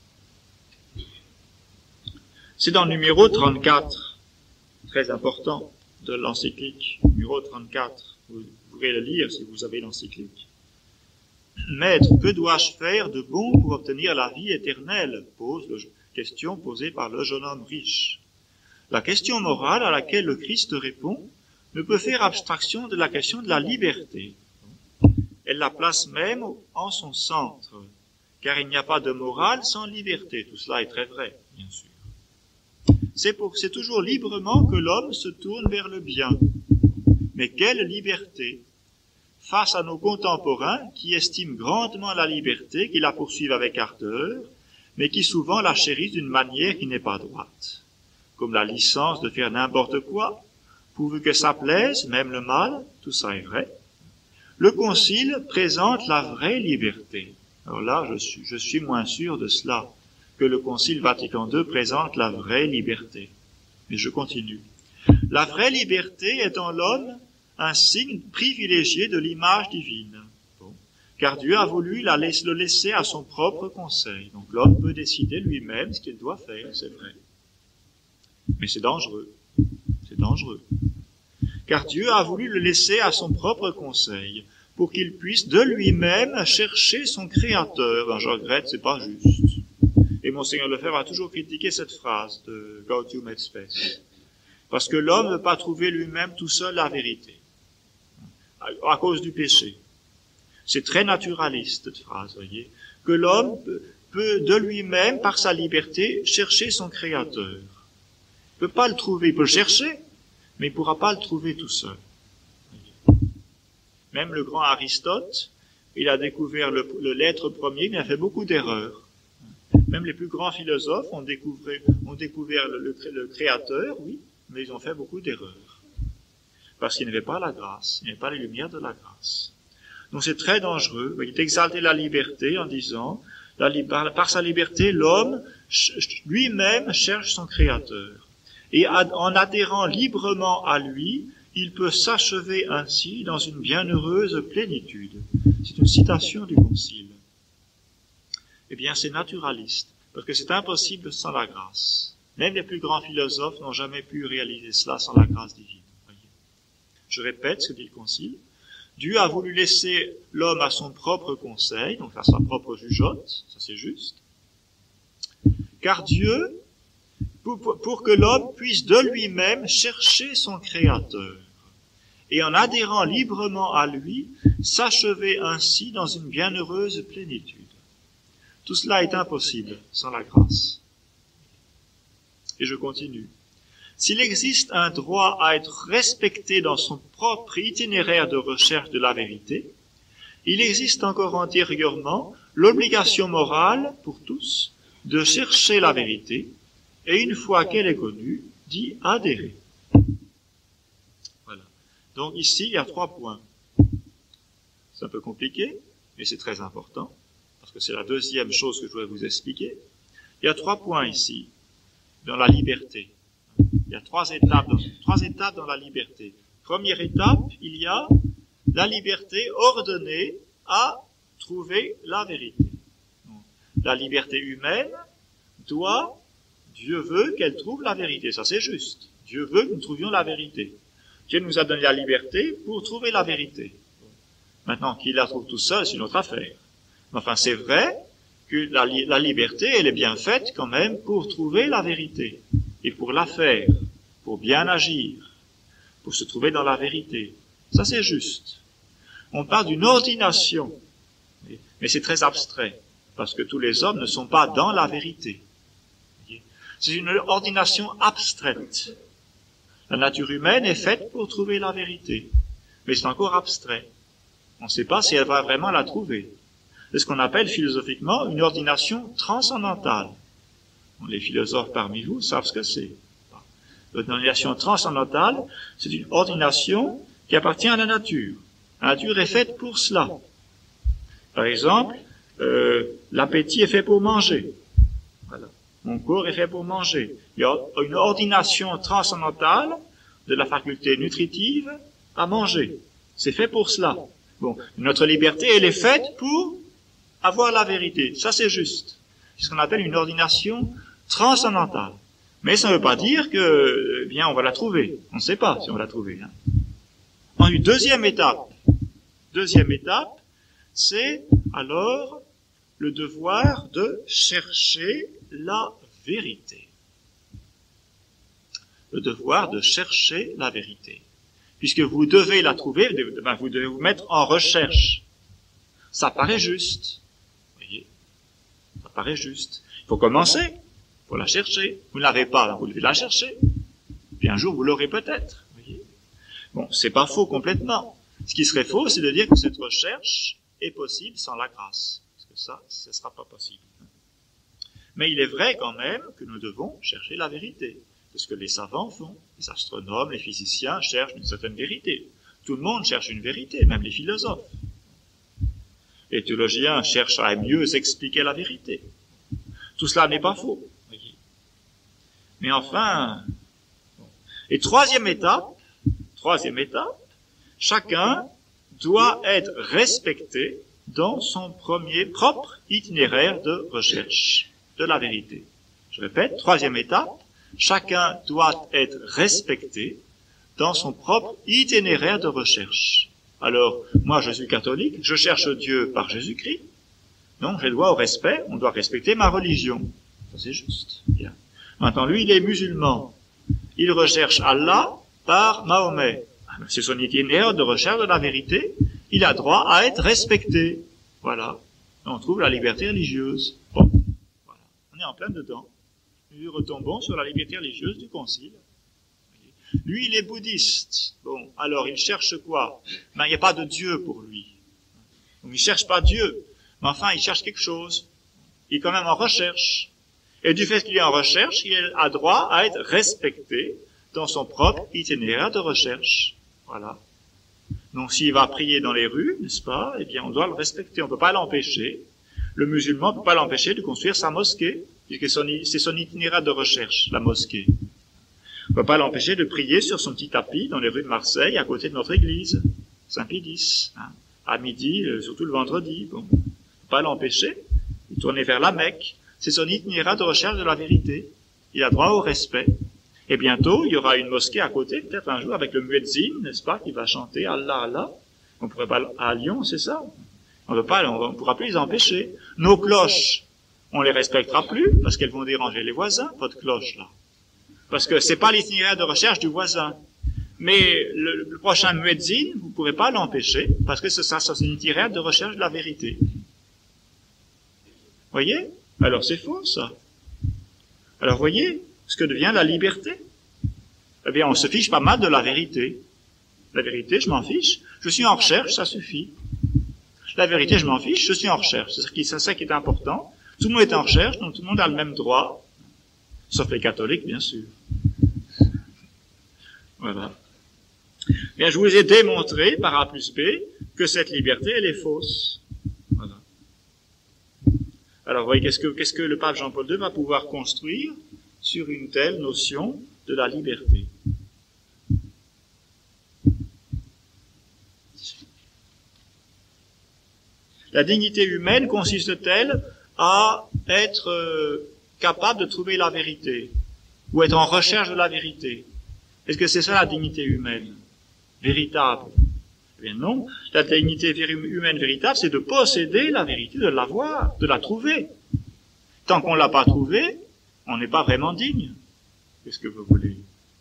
C'est dans le numéro trente-quatre, très important, de l'encyclique, numéro trente-quatre. Vous pourrez le lire si vous avez l'encyclique. Maître, que dois-je faire de bon pour obtenir la vie éternelle? Pose la question posée par le jeune homme riche. La question morale à laquelle le Christ répond ne peut faire abstraction de la question de la liberté. Elle la place même en son centre, car il n'y a pas de morale sans liberté. Tout cela est très vrai, bien sûr. C'est, pour, c'est toujours librement que l'homme se tourne vers le bien. Mais quelle liberté face à nos contemporains qui estiment grandement la liberté, qui la poursuivent avec ardeur, mais qui souvent la chérissent d'une manière qui n'est pas droite, comme la licence de faire n'importe quoi, pourvu que ça plaise, même le mal, tout ça est vrai. Le Concile présente la vraie liberté. Alors là, je suis, je suis moins sûr de cela, que le Concile Vatican deux présente la vraie liberté. Mais je continue. La vraie liberté est en l'homme un signe privilégié de l'image divine. Bon. Car Dieu a voulu la laisse, le laisser à son propre conseil. Donc l'homme peut décider lui-même ce qu'il doit faire, c'est vrai. Mais c'est dangereux. C'est dangereux. Car Dieu a voulu le laisser à son propre conseil, pour qu'il puisse de lui-même chercher son Créateur. Ben, je regrette, c'est pas juste. Et Monseigneur Lefebvre a toujours critiqué cette phrase de Gaudium et Spes. Parce que l'homme ne peut pas trouver lui-même tout seul la vérité. À cause du péché. C'est très naturaliste, cette phrase, voyez. Que l'homme peut de lui-même, par sa liberté, chercher son Créateur. Il ne peut pas le trouver, il peut le chercher, mais il ne pourra pas le trouver tout seul. Même le grand Aristote, il a découvert le, le l'être premier, mais il a fait beaucoup d'erreurs. Même les plus grands philosophes ont découvert, ont découvert le, le, le Créateur, oui, mais ils ont fait beaucoup d'erreurs. Parce qu'ils n'avaient pas la grâce, ils n'avaient pas les lumières de la grâce. Donc c'est très dangereux, il d'exalter la liberté en disant, la, par, par sa liberté, l'homme lui-même cherche son Créateur. Et en adhérant librement à lui, il peut s'achever ainsi dans une bienheureuse plénitude. C'est une citation du Concile. Eh bien, c'est naturaliste, parce que c'est impossible sans la grâce. Même les plus grands philosophes n'ont jamais pu réaliser cela sans la grâce divine. Voyez. Je répète ce que dit le Concile. Dieu a voulu laisser l'homme à son propre conseil, donc à sa propre jugeote, ça c'est juste. Car Dieu, pour, pour que l'homme puisse de lui-même chercher son Créateur, et en adhérant librement à lui, s'achever ainsi dans une bienheureuse plénitude. Tout cela est impossible sans la grâce. Et je continue. S'il existe un droit à être respecté dans son propre itinéraire de recherche de la vérité, il existe encore antérieurement l'obligation morale pour tous de chercher la vérité et une fois qu'elle est connue, d'y adhérer. Voilà. Donc ici, il y a trois points. C'est un peu compliqué, mais c'est très important, parce que c'est la deuxième chose que je voudrais vous expliquer. Il y a trois points ici, dans la liberté. Il y a trois étapes dans, trois étapes dans la liberté. Première étape, il y a la liberté ordonnée à trouver la vérité. La liberté humaine doit, Dieu veut qu'elle trouve la vérité. Ça, c'est juste. Dieu veut que nous trouvions la vérité. Dieu nous a donné la liberté pour trouver la vérité. Maintenant, qu'il la trouve tout seul, c'est une autre affaire. Mais enfin, c'est vrai que la, la liberté, elle est bien faite quand même pour trouver la vérité. Et pour la faire, pour bien agir, pour se trouver dans la vérité. Ça, c'est juste. On parle d'une ordination. Mais c'est très abstrait, parce que tous les hommes ne sont pas dans la vérité. C'est une ordination abstraite. La nature humaine est faite pour trouver la vérité, mais c'est encore abstrait. On ne sait pas si elle va vraiment la trouver. C'est ce qu'on appelle philosophiquement une ordination transcendantale. Les philosophes parmi vous savent ce que c'est. L'ordination transcendantale, c'est une ordination qui appartient à la nature. La nature est faite pour cela. Par exemple, euh, l'appétit est fait pour manger. Voilà. Mon corps est fait pour manger. Il y a une ordination transcendantale de la faculté nutritive à manger. C'est fait pour cela. Bon, notre liberté, elle est faite pour avoir la vérité. Ça, c'est juste. C'est ce qu'on appelle une ordination transcendantale. Mais ça ne veut pas dire que, eh bien, on va la trouver. On ne sait pas si on va la trouver. Hein. Ensuite, deuxième étape. Deuxième étape, c'est alors le devoir de chercher la vérité. Le devoir de chercher la vérité. Puisque vous devez la trouver, ben vous devez vous mettre en recherche. Ça paraît juste. Vous voyez, ça paraît juste. Il faut commencer, il faut la chercher. Vous ne l'avez pas, donc vous devez la chercher. Puis un jour, vous l'aurez peut-être. Vous voyez. Bon, c'est pas faux complètement. Ce qui serait faux, c'est de dire que cette recherche est possible sans la grâce. Parce que ça, ce ne sera pas possible. Mais il est vrai quand même que nous devons chercher la vérité. C'est ce que les savants font. Les astronomes, les physiciens cherchent une certaine vérité. Tout le monde cherche une vérité, même les philosophes. Les théologiens cherchent à mieux expliquer la vérité. Tout cela n'est pas faux. Voyez. Mais enfin... Bon. Et troisième étape, troisième étape, chacun doit être respecté dans son premier propre itinéraire de recherche de la vérité. Je répète, troisième étape, chacun doit être respecté dans son propre itinéraire de recherche. Alors, moi je suis catholique, je cherche Dieu par Jésus-Christ, donc j'ai droit au respect, on doit respecter ma religion. Ça c'est juste. Bien. Maintenant, lui il est musulman, il recherche Allah par Mahomet. C'est son itinéraire de recherche de la vérité, il a droit à être respecté. Voilà. On trouve la liberté religieuse. Bon. Voilà. On est en plein dedans. Nous retombons sur la liberté religieuse du Concile. Lui, il est bouddhiste. Bon, alors il cherche quoi? Ben, il n'y a pas de Dieu pour lui. Donc, il cherche pas Dieu. Mais enfin, il cherche quelque chose. Il est quand même en recherche. Et du fait qu'il est en recherche, il a droit à être respecté dans son propre itinéraire de recherche. Voilà. Donc s'il va prier dans les rues, n'est-ce pas, eh bien on doit le respecter, on ne peut pas l'empêcher. Le musulman ne peut pas l'empêcher de construire sa mosquée, puisque c'est son itinéraire de recherche, la mosquée. On ne peut pas l'empêcher de prier sur son petit tapis dans les rues de Marseille, à côté de notre église, Saint-Pédis, hein, à midi, surtout le vendredi. Bon. On ne peut pas l'empêcher de tourner vers la Mecque. C'est son itinéraire de recherche de la vérité. Il a droit au respect. Et bientôt, il y aura une mosquée à côté, peut-être un jour, avec le muezzin, n'est-ce pas, qui va chanter Allah, Allah. On pourrait pas, à Lyon, c'est ça. On ne pas, on ne pourra plus les empêcher. Nos cloches, on les respectera plus, parce qu'elles vont déranger les voisins, votre cloche, là. Parce que c'est pas l'itinéraire de recherche du voisin. Mais le, le prochain muezzin, vous ne pourrez pas l'empêcher, parce que ça, c'est un itinéraire de recherche de la vérité. Voyez? Alors c'est faux, ça. Alors voyez ce que devient la liberté. Eh bien, on se fiche pas mal de la vérité. La vérité, je m'en fiche. Je suis en recherche, ça suffit. La vérité, je m'en fiche, je suis en recherche. C'est ça qui est important. Tout le monde est en recherche, donc tout le monde a le même droit. Sauf les catholiques, bien sûr. Voilà. Bien, je vous ai démontré, par A plus B, que cette liberté, elle est fausse. Voilà. Alors, vous voyez, qu'est-ce que, qu'est-ce que le pape Jean-Paul deux va pouvoir construire sur une telle notion de la liberté? La dignité humaine consiste-t-elle à être euh, capable de trouver la vérité, ou être en recherche de la vérité? Est-ce que c'est ça la dignité humaine véritable? Eh bien non, la dignité humaine véritable, c'est de posséder la vérité, de l'avoir, de la trouver. Tant qu'on ne l'a pas trouvée, on n'est pas vraiment digne. Qu'est-ce que vous voulez?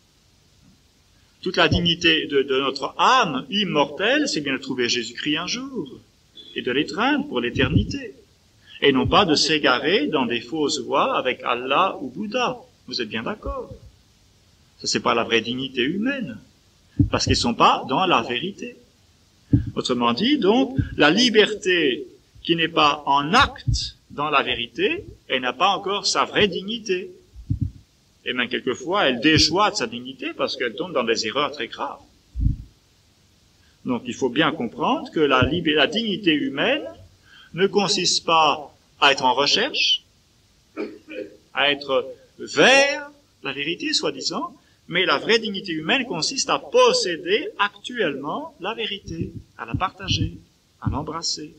Toute la dignité de, de notre âme immortelle, c'est bien de trouver Jésus-Christ un jour, et de l'étreindre pour l'éternité, et non pas de s'égarer dans des fausses voies avec Allah ou Bouddha. Vous êtes bien d'accord? Ça, c'est pas la vraie dignité humaine, parce qu'ils ne sont pas dans la vérité. Autrement dit, donc, la liberté qui n'est pas en acte dans la vérité, elle n'a pas encore sa vraie dignité. Et même quelquefois, elle déchoit de sa dignité parce qu'elle tombe dans des erreurs très graves. Donc, il faut bien comprendre que la, la dignité humaine ne consiste pas à être en recherche, à être vers la vérité, soi-disant, mais la vraie dignité humaine consiste à posséder actuellement la vérité, à la partager, à l'embrasser,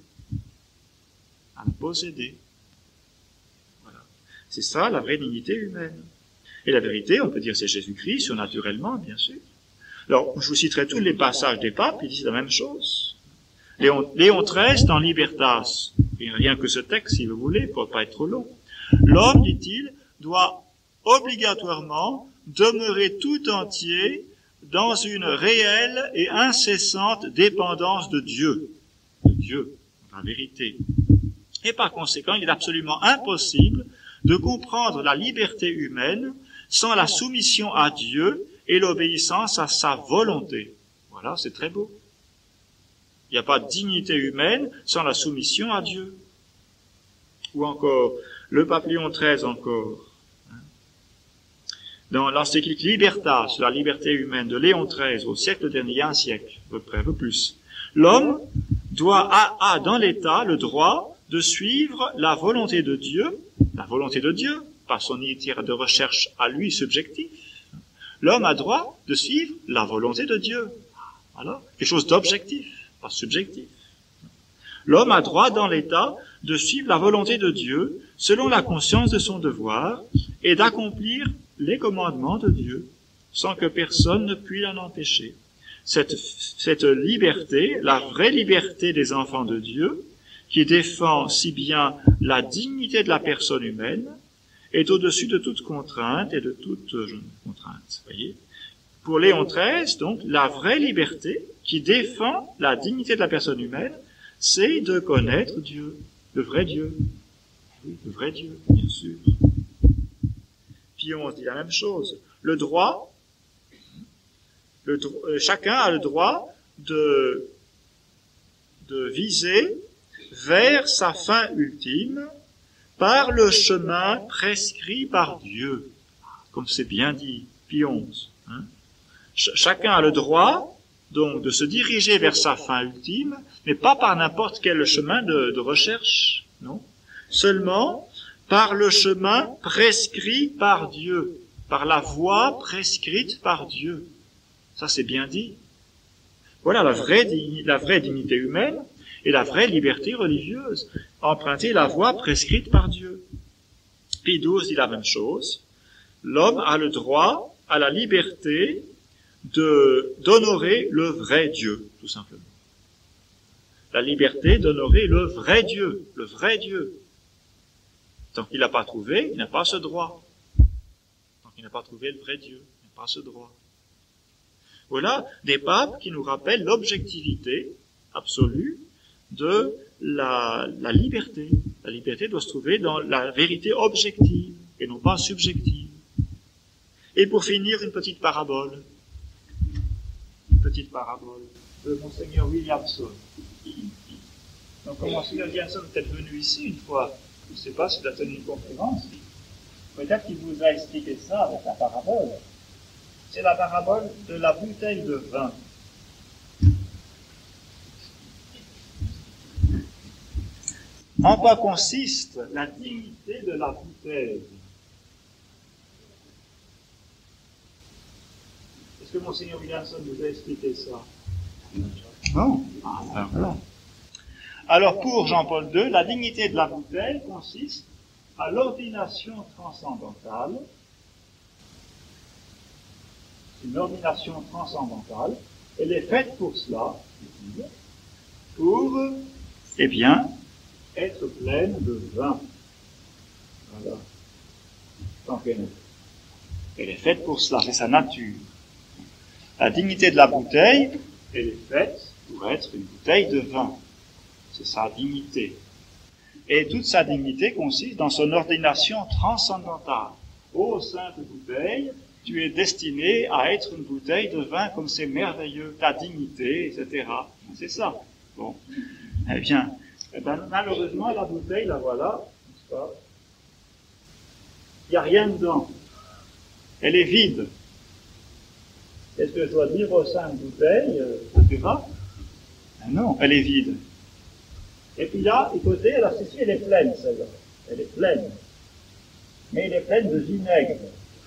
à la posséder. Voilà. C'est ça la vraie dignité humaine. Et la vérité, on peut dire c'est Jésus-Christ, surnaturellement, bien sûr. Alors, je vous citerai tous les passages des papes, ils disent la même chose. Léon, Léon treize, dans Libertas, et rien que ce texte, si vous voulez, pour ne pas être trop long. L'homme, dit-il, doit obligatoirement demeurer tout entier dans une réelle et incessante dépendance de Dieu, de Dieu, la vérité. Et par conséquent, il est absolument impossible de comprendre la liberté humaine sans la soumission à Dieu et l'obéissance à sa volonté. Voilà, c'est très beau. Il n'y a pas de dignité humaine sans la soumission à Dieu. Ou encore, le pape Léon treize encore, dans l'encyclique Libertas, sur la liberté humaine de Léon treize, au siècle dernier, il y a un siècle, à peu près, un peu plus. L'homme doit, a, a dans l'État le droit de suivre la volonté de Dieu, la volonté de Dieu, par son itinéraire de recherche à lui subjectif. L'homme a droit de suivre la volonté de Dieu. Alors, quelque chose d'objectif, pas subjectif. L'homme a droit dans l'État de suivre la volonté de Dieu selon la conscience de son devoir et d'accomplir les commandements de Dieu sans que personne ne puisse l'en empêcher. Cette, cette liberté, la vraie liberté des enfants de Dieu, qui défend si bien la dignité de la personne humaine, est au-dessus de toute contrainte et de toute euh, contrainte. Voyez. Pour Léon treize, donc, la vraie liberté qui défend la dignité de la personne humaine, c'est de connaître Dieu, le vrai Dieu. Oui, le vrai Dieu, bien sûr. Puis on dit la même chose. Le droit, le, euh, chacun a le droit de, de viser vers sa fin ultime par le chemin prescrit par Dieu. Comme c'est bien dit, Pie onze. Hein. Ch- chacun a le droit, donc, de se diriger vers sa fin ultime, mais pas par n'importe quel chemin de, de recherche, non. Seulement par le chemin prescrit par Dieu, par la voie prescrite par Dieu. Ça, c'est bien dit. Voilà la vraie, la vraie dignité humaine et la vraie liberté religieuse. Emprunter la voie prescrite par Dieu. Pie douze dit la même chose. L'homme a le droit à la liberté de, d'honorer le vrai Dieu, tout simplement. La liberté d'honorer le vrai Dieu, le vrai Dieu. Tant qu'il n'a pas trouvé, il n'a pas ce droit. Tant qu'il n'a pas trouvé le vrai Dieu, il n'a pas ce droit. Voilà des papes qui nous rappellent l'objectivité absolue de la, la liberté. La liberté doit se trouver dans la vérité objective et non pas subjective. Et pour finir, une petite parabole. Une petite parabole de Monseigneur Williamson. Donc, comme Monseigneur Williamson est peut-être venu ici une fois, je ne sais pas s'il a tenu une conférence, peut-être qu'il vous a expliqué ça avec la parabole. C'est la parabole de la bouteille de vin. En quoi consiste la dignité de la bouteille? Est-ce que Monseigneur Williamson vous a expliqué ça? Non. Ah, alors, voilà. Alors pour Jean-Paul deux, la dignité de la bouteille consiste à l'ordination transcendantale, une ordination transcendantale, elle est faite pour cela, pour, eh bien, être pleine de vin. Voilà. Tant qu'elle est. Elle est faite pour cela, c'est sa nature. La dignité de la bouteille, elle est faite pour être une bouteille de vin. C'est sa dignité. Et toute sa dignité consiste dans son ordination transcendantale. Ô sainte bouteille, tu es destiné à être une bouteille de vin comme c'est merveilleux, ta dignité, et cetera. C'est ça. Bon. Eh bien, eh ben, malheureusement, la bouteille, la voilà, n'est-ce pas? Il n'y a rien dedans. Elle est vide. Est-ce que je dois dire aux sainte bouteille, euh, tu vas? Ah non, elle est vide. Et puis là, du côté, alors ceci, elle est pleine, celle-là. Elle est pleine. Mais elle est pleine de vinaigre.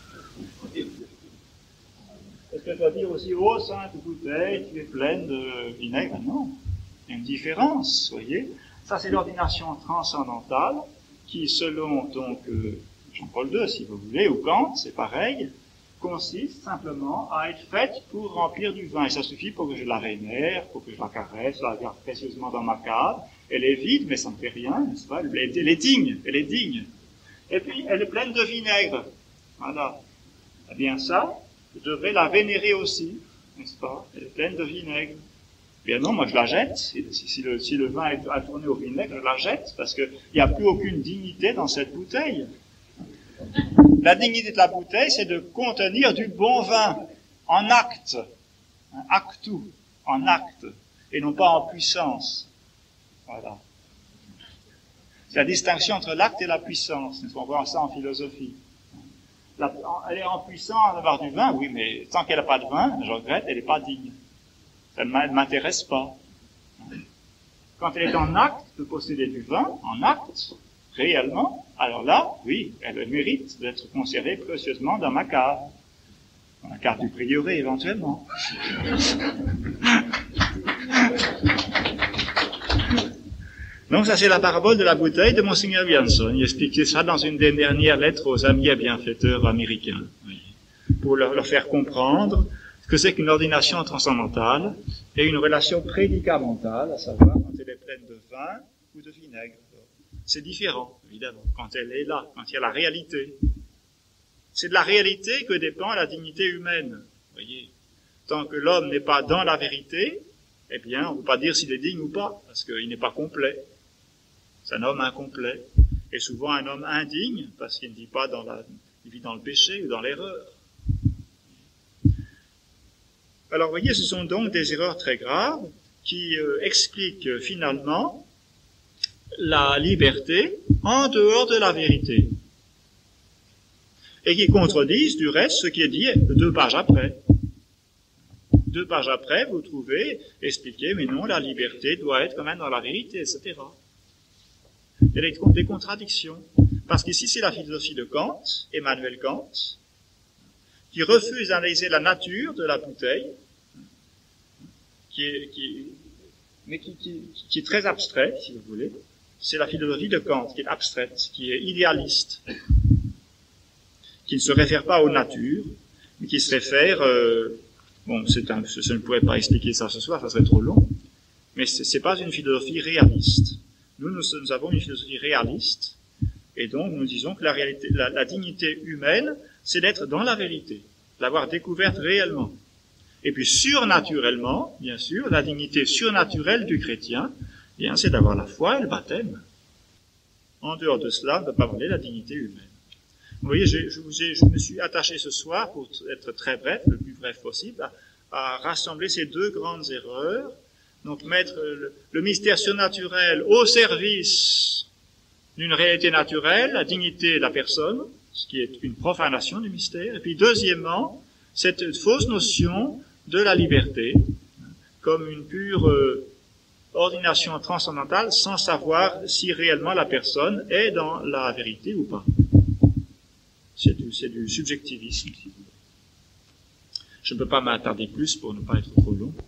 Est-ce que je dois dire aussi, oh, sainte bouteille, tu es pleine de vinaigre? Ah non, il y a une différence, vous voyez. Ça, c'est l'ordination transcendantale, qui, selon, donc, euh, Jean-Paul deux, si vous voulez, ou Kant, c'est pareil, consiste simplement à être faite pour remplir du vin. Et ça suffit pour que je la vénère, pour que je la caresse, je la garde précieusement dans ma cave. Elle est vide, mais ça ne fait rien, n'est-ce pas? Elle est, elle est digne, elle est digne. Et puis, elle est pleine de vinaigre. Voilà. Eh bien ça, je devrais la vénérer aussi, n'est-ce pas? Elle est pleine de vinaigre. Bien non, moi je la jette. Si, si, le, si le vin est à tourner au vinaigre, je la jette, parce qu'il n'y a plus aucune dignité dans cette bouteille. La dignité de la bouteille, c'est de contenir du bon vin, en acte, un actu, en acte, et non pas en puissance. Voilà. C'est la distinction entre l'acte et la puissance. On voit ça en philosophie. La, elle est en puissance d'avoir du vin, oui, mais tant qu'elle n'a pas de vin, je regrette, elle n'est pas digne. Ça ne m'intéresse pas. Quand elle est en acte de posséder du vin, en acte, réellement, alors là, oui, elle mérite d'être conservée précieusement dans ma cave. Dans la cave du prieuré, éventuellement. Donc ça, c'est la parabole de la bouteille de Monseigneur Bianson. Il expliquait ça dans une des dernières lettres aux amis et bienfaiteurs américains, oui, pour leur, leur faire comprendre ce que c'est qu'une ordination transcendantale et une relation prédicamentale, à savoir quand elle est pleine de vin ou de vinaigre. C'est différent, évidemment, quand elle est là, quand il y a la réalité. C'est de la réalité que dépend la dignité humaine. Vous voyez, tant que l'homme n'est pas dans la vérité, eh bien, on ne peut pas dire s'il est digne ou pas, parce qu'il n'est pas complet. C'est un homme incomplet. Et souvent un homme indigne, parce qu'il ne vit pas dans la, il vit dans le péché ou dans l'erreur. Alors, vous voyez, ce sont donc des erreurs très graves qui euh, expliquent euh, finalement la liberté en dehors de la vérité. Et qui contredisent, du reste, ce qui est dit deux pages après. Deux pages après, vous trouvez expliqué, mais non, la liberté doit être quand même dans la vérité, et cetera. Il y a des, des contradictions. Parce qu'ici, c'est la philosophie de Kant, Emmanuel Kant, qui refuse d'analyser la nature de la bouteille, qui est, qui, mais qui, qui, qui est très abstraite, si vous voulez. C'est la philosophie de Kant, qui est abstraite, qui est idéaliste, qui ne se réfère pas aux natures, mais qui se réfère... Euh, Bon, c'est un, je ne pourrais pas expliquer ça ce soir, ça serait trop long, mais c'est, c'est pas une philosophie réaliste. Nous, nous, nous avons une philosophie réaliste, et donc nous disons que la réalité, la, la dignité humaine, c'est d'être dans la vérité, l'avoir découverte réellement. Et puis surnaturellement, bien sûr, la dignité surnaturelle du chrétien, bien, c'est d'avoir la foi et le baptême. En dehors de cela, on ne peut pas voler la dignité humaine. Vous voyez, je, je, vous ai, je me suis attaché ce soir, pour être très bref, le plus bref possible, à, à rassembler ces deux grandes erreurs. Donc mettre le, le mystère surnaturel au service d'une réalité naturelle, la dignité de la personne, ce qui est une profanation du mystère. Et puis deuxièmement, cette fausse notion de la liberté, comme une pure euh, ordination transcendantale, sans savoir si réellement la personne est dans la vérité ou pas. C'est du, c'est du subjectivisme, si vous voulez. Je ne peux pas m'attarder plus pour ne pas être trop long.